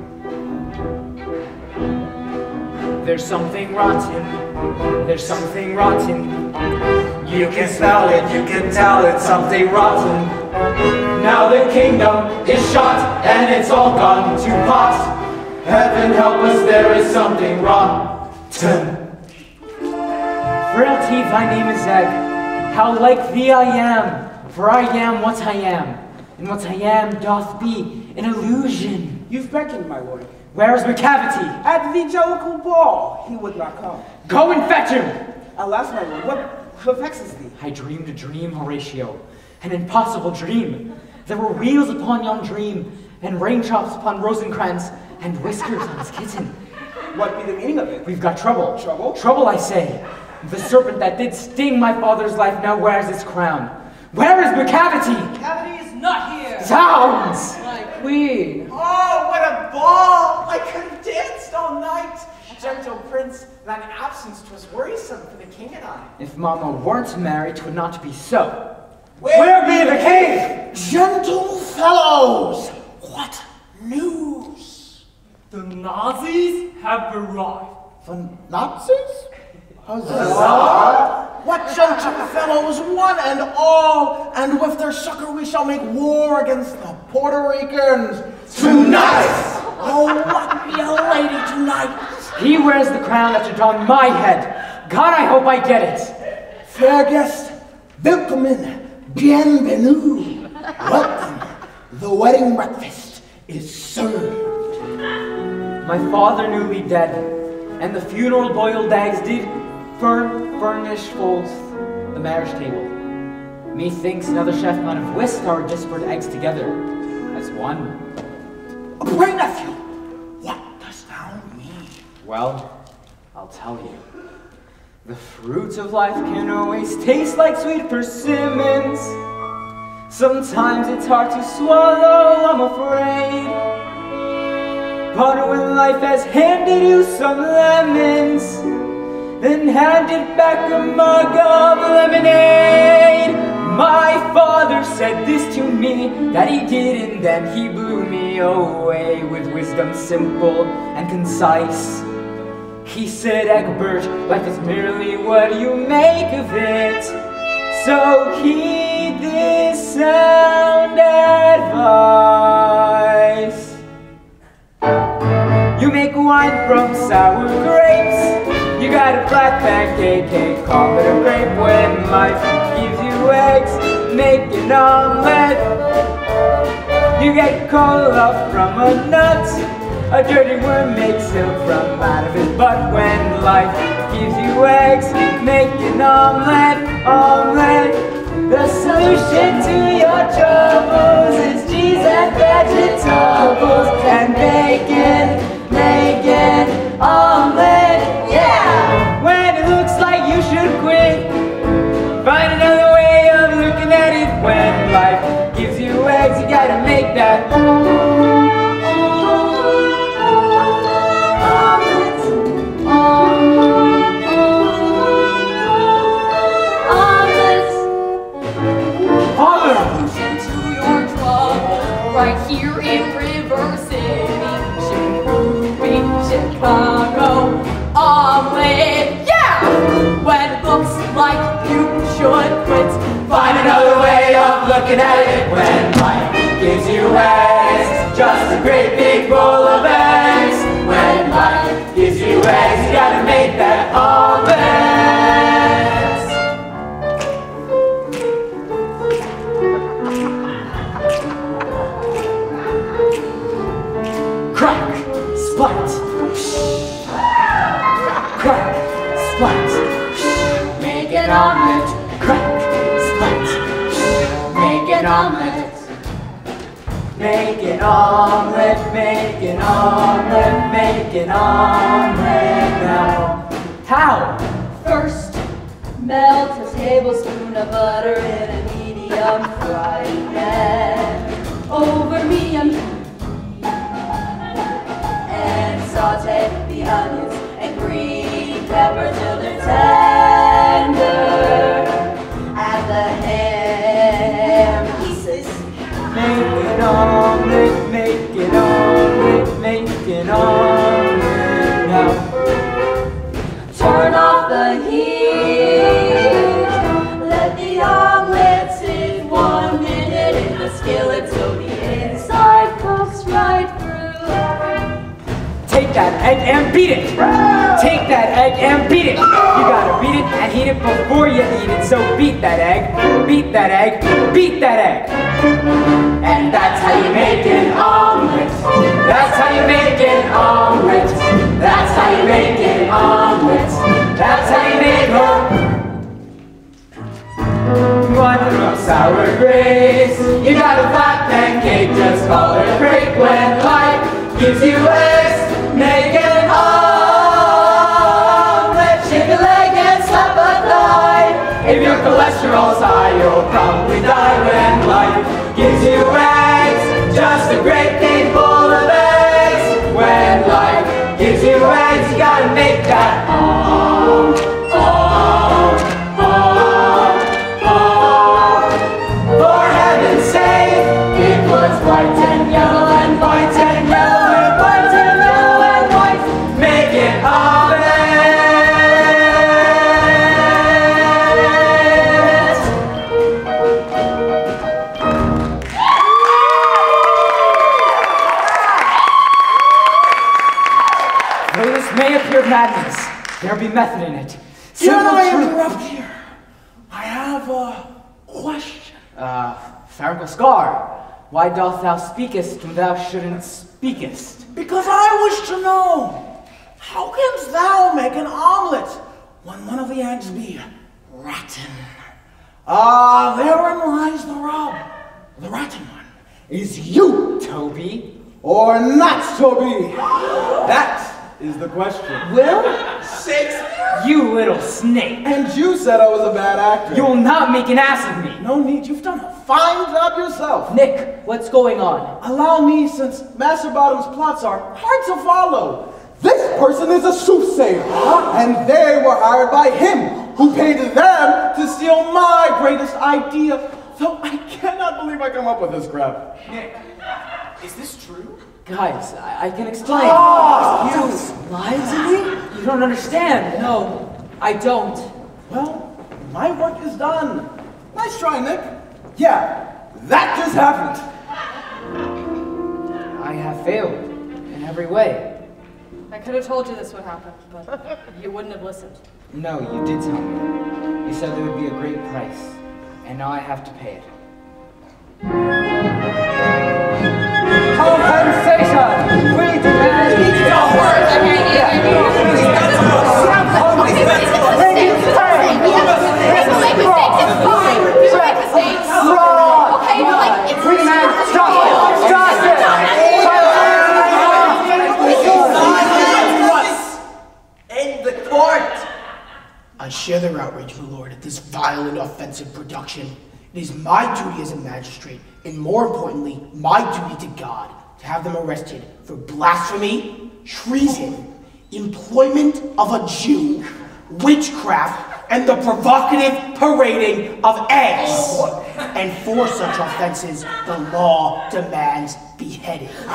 There's something rotten, there's something rotten. You can smell it, you can tell it's something rotten. Now the kingdom is shot and it's all gone to pot. Heaven help us, there is something rotten. Frailty, thy name is Egg. How like thee I am, for I am what I am. And what I am doth be an illusion. You've beckoned, my lord. Where is McCavity? At the Jellicle ball. He would not come. Go and fetch him! Alas, my lord, what vexes thee? I dreamed a dream, Horatio. An impossible dream. There were wheels upon yon dream, and raindrops upon Rosencrantz, and whiskers on his kitten. What be the meaning of it? We've got trouble. Trouble? Trouble, I say. The serpent that did sting my father's life now wears its crown. Where is McCavity? McCavity is not here. Zounds! My queen. Oh, what a ball! I could have danced all night. Gentle prince, thine absence 'twas worrisome for the king and I. If Mama weren't married, 'twould not be so. Where be the king? Gentle fellows, what news? The Nazis have arrived. The Nazis? Huzzah! What gentle fellows, one and all, and with their succor we shall make war against the Puerto Ricans. Tonight! Oh, what be a lady tonight? He wears the crown that should on my head. God, I hope I get it. Fair guest, willkommen, bienvenue. Welcome. The wedding breakfast is served. My father newly dead, and the funeral boiled eggs did furnish forth the marriage table. Methinks another chef might have whisked our disparate eggs together as one. Pray, nephew, what dost thou mean? Well, I'll tell you. The fruits of life can always taste like sweet persimmons. Sometimes it's hard to swallow, I'm afraid. But when life has handed you some lemons, then handed back a mug of lemonade. My father said this to me, that he did, and then he blew me away with wisdom simple and concise. He said, Egbert, life is merely what you make of it. So heed this sound advice. You make wine from sour grapes. You got a flat pancake, can't call it a grape. When life gives you eggs, make an omelet. You get cola from a nut. A dirty worm makes silk from out of his butt. When life gives you eggs, make an omelet, omelet. The solution to your troubles is cheese and vegetables and bacon, bacon, omelet, yeah! When it looks like you should quit, find another way of looking at it. When life gives you eggs, you gotta make that right here in River City, Chicago, omelet, yeah! When it looks like you should quit, Find another way of looking at it. When life gives you eggs, just a great big bowl of eggs. When life gives you eggs, you gotta make that omelet. crack, splat, crack, splat, make an omelet, crack, splat, make an omelet. make an omelet, make an omelet, make an omelet now. How? First, Melt a tablespoon of butter in a medium frying pan. Over medium and saute the onions and green pepper till they're tender. Add the ham pieces. Make an omelet, make an omelet, make an omelet now. Turn off the heat. Let the omelet sit 1 minute in the skillet so the inside cooks right through. Take that egg and beat it. Take that egg and beat it. You gotta beat it and heat it before you eat it. So beat that egg, beat that egg, beat that egg. And that's how you make an omelet. That's how you make an omelet. That's how you make an omelet. That's how you make a 1 cup sour grapes. You got a flat pancake, just call it a crepe. When life gives you eggs, make an omelet. Shake a leg and slap a thigh. If your cholesterol's high, you'll probably die. When life gives you eggs, just a great thing full of eggs. When life gives you eggs, you gotta make that For heaven's sake, it was white and yellow and white and yellow and white and yellow and white. Make it omelet. Though this may appear madness, there be method in it. Can I Simple truth. interrupt here? I have a question. Farragle Scar, why doth thou speakest when thou shouldn't speakest? Because I wish to know, how canst thou make an omelet when one of the eggs be rotten? Therein lies the rub. The rotten one is you, Toby. or not, Toby? That is the question. Will? You little snake. And you said I was a bad actor. You will not make an ass of me. No need, you've done a fine job yourself. Nick, what's going on? Allow me, since Master Bottom's plots are hard to follow. This person is a soothsayer, and they were hired by him, who paid them to steal my greatest idea. Though I cannot believe I come up with this crap. Nick, is this true? Guys, I can explain. You Lied to me? You don't understand. No, I don't. Well, my work is done. Nice try, Nick. Yeah, that just happened. I have failed in every way. I could have told you this would happen, but you wouldn't have listened. No, you did tell me. You said there would be a great price, and now I have to pay it. Compensation! We demand equal words! I share their outrage, my lord, at this vile and offensive production. It is my duty as a magistrate, and more importantly, my duty to God, to have them arrested for blasphemy, treason, employment of a Jew, witchcraft, and the provocative parading of eggs. And for such offenses, the law demands beheading. Do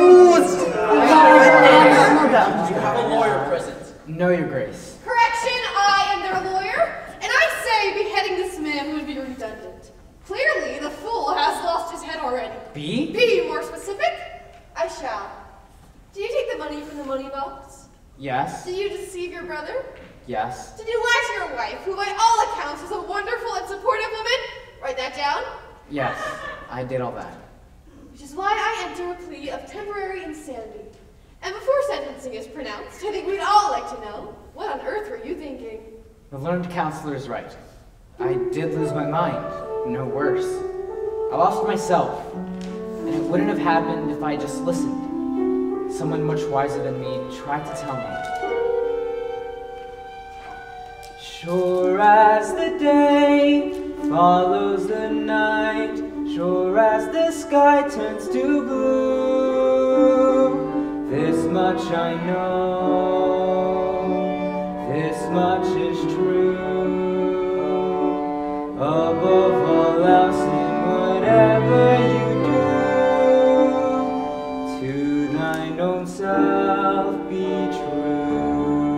you have a lawyer present? No, Your Grace. Correction, I am their lawyer, and I say beheading this man would be redundant. Clearly, the fool has lost his head already. Be more specific? I shall. Did you take the money from the money box? Yes. Did you deceive your brother? Yes. Did you lie to your wife, who by all accounts is a wonderful and supportive woman? Write that down. Yes, I did all that. Which is why I enter a plea of temporary insanity. And before sentencing is pronounced, I think we'd all like to know, what on earth were you thinking? The learned counselor is right. I did lose my mind. No worse. I lost myself. And it wouldn't have happened if I just listened. Someone much wiser than me tried to tell me. Shh. Sure as the day follows the night, sure as the sky turns to blue, this much I know, this much is true. Above all else, in whatever you do, to thine own self be true.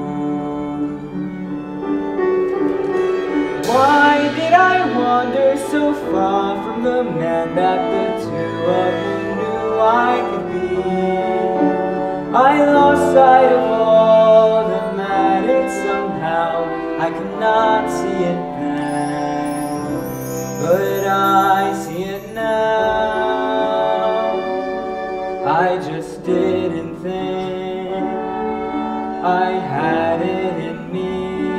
Why did I wander so far from the man that the two of you knew I could be? I lost sight of all that mattered somehow. I could not see it then, but I see it now. I just didn't think I had it in me,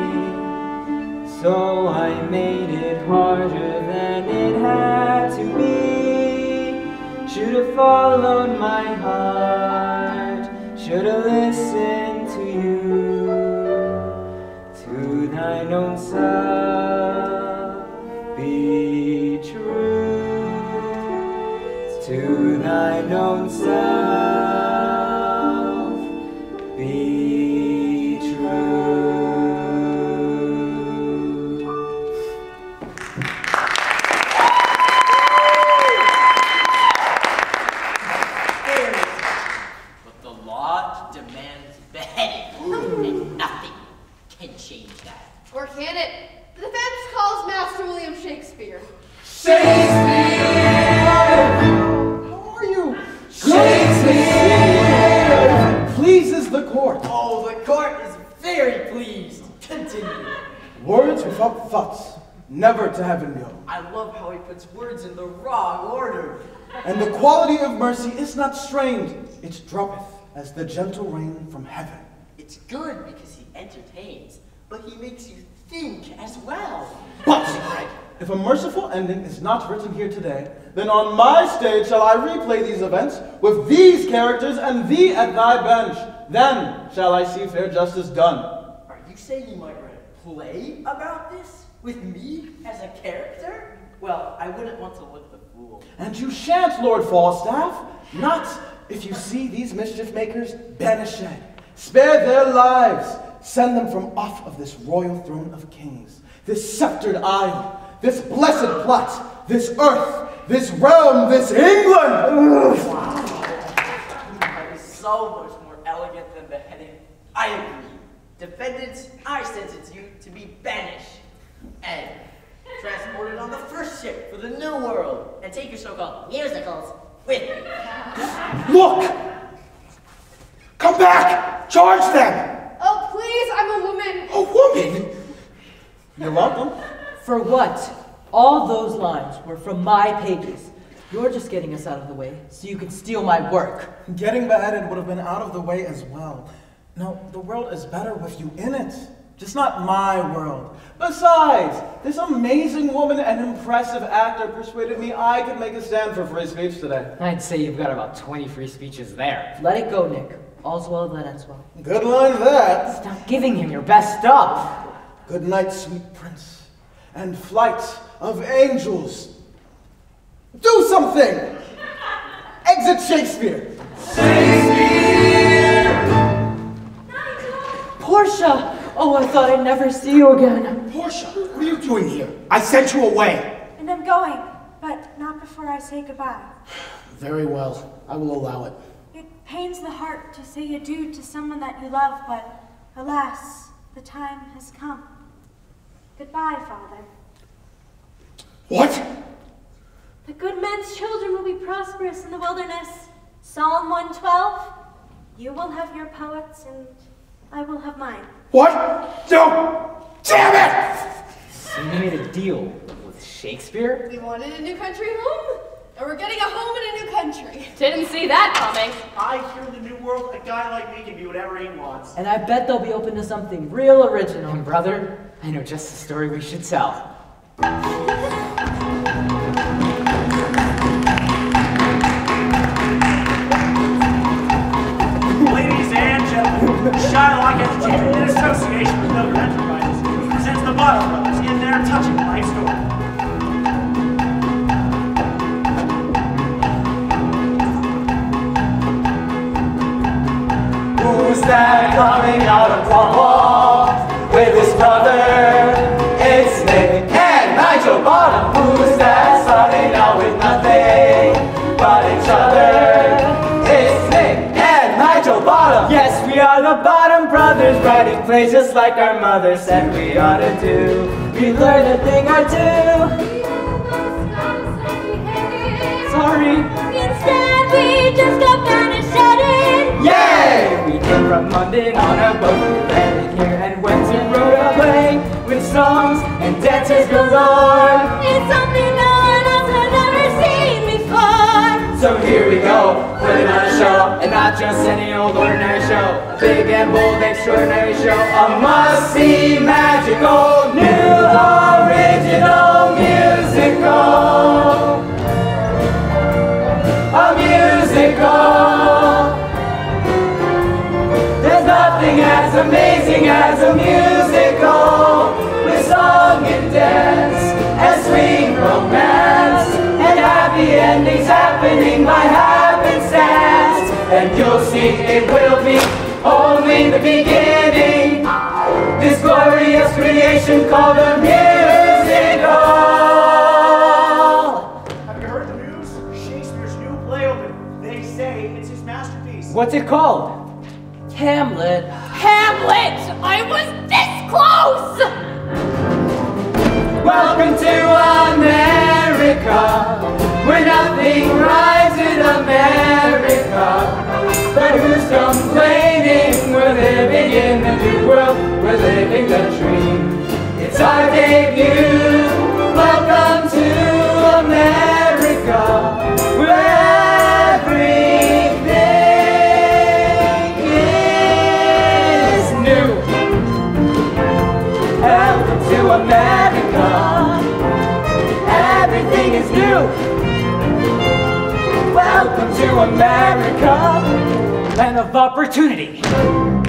so I made it harder than it had to be. Should have followed my heart, should have listened to you. To thine own self be true. To thine own self be true. But the law demands beheading, and nothing can change that. Or can it? The defense calls Master William Shakespeare. How are you? Shakespeare! Pleases the court. Oh, the court is very pleased. Continue. Words without thoughts, never to heaven go. I love how he puts words in the wrong order. And the quality of mercy is not strained, it droppeth as the gentle rain from heaven. It's good because he entertains, but he makes you think as well. But if a merciful ending is not written here today, then on my stage shall I replay these events with these characters and thee at thy bench. Then shall I see fair justice done. Are you saying you might write a play about this? With me as a character? Well, I wouldn't want to look the fool. And you shan't, Lord Falstaff, not if you see these mischief makers banished. Spare their lives, send them from off of this royal throne of kings, this sceptered isle, this blessed plot, this earth, this realm, this England! Wow. That is so much more elegant than beheading. I agree. Defendants, I sentence you to be banished and transported on the first ship for the New World, and take your so-called musicals with you. Look! Come back! Charge them! Oh, please, I'm a woman. A woman? You're welcome. For what? All those lines were from my pages. You're just getting us out of the way so you can steal my work. Getting beheaded would have been out of the way as well. No, the world is better with you in it. Just not my world. Besides, this amazing woman and impressive actor persuaded me I could make a stand for free speech today. I'd say you've got about 20 free speeches there. Let it go, Nick. All's well that ends well. Good line that. Stop giving him your best stuff. Good night, sweet prince, and flight of angels. Do something! Exit Shakespeare! Portia! Oh, I thought I'd never see you again. Portia, what are you doing here? I sent you away. And I'm going, but not before I say goodbye. Very well. I will allow it. It pains the heart to say adieu to someone that you love, but alas, the time has come. Goodbye, Father. What? The good man's children will be prosperous in the wilderness. Psalm 112. You will have your poets, and I will have mine. What? No! Damn it! So you made a deal with Shakespeare? We wanted a new country home, and we're getting a home in a new country. Didn't see that coming. I hear in the New World a guy like me can do whatever he wants. And I bet they'll be open to something real original. And brother, I know just the story we should tell. Ladies and gentlemen, Shylock Entertainment in association with Miller Enterprises presents the that coming out of Cornwall with his brother? It's Nick and Nigel Bottom. Who's that starting out with nothing but each other? It's Nick and Nigel Bottom. Yes, we are the Bottom Brothers, writing plays just like our mother said we ought to do. We learned a thing or two. Sorry. Instead, we just got banished at it. Yay! We came from London on a boat. We landed here and went to rode away with songs and dances galore. It's something no one else has ever seen before. So here we go, putting on a show, and not just any old ordinary show. A big and bold, extraordinary show. A must-see, magical, new, original musical. A musical. There's nothing as amazing as a musical, with song and dance and sweet romance and happy endings happening by happenstance. And you'll see it will be only the beginning, this glorious creation called a musical. Have you heard the news? Shakespeare's new play opened. They say it's his masterpiece. What's it called? Hamlet. Hamlet! I was this close! Welcome to America, where nothing rhymes in America. But who's complaining? We're living in the new world, we're living the dream. It's our debut. Welcome to America, where everything is new. Welcome to America, everything is new. Welcome to America, land of opportunity.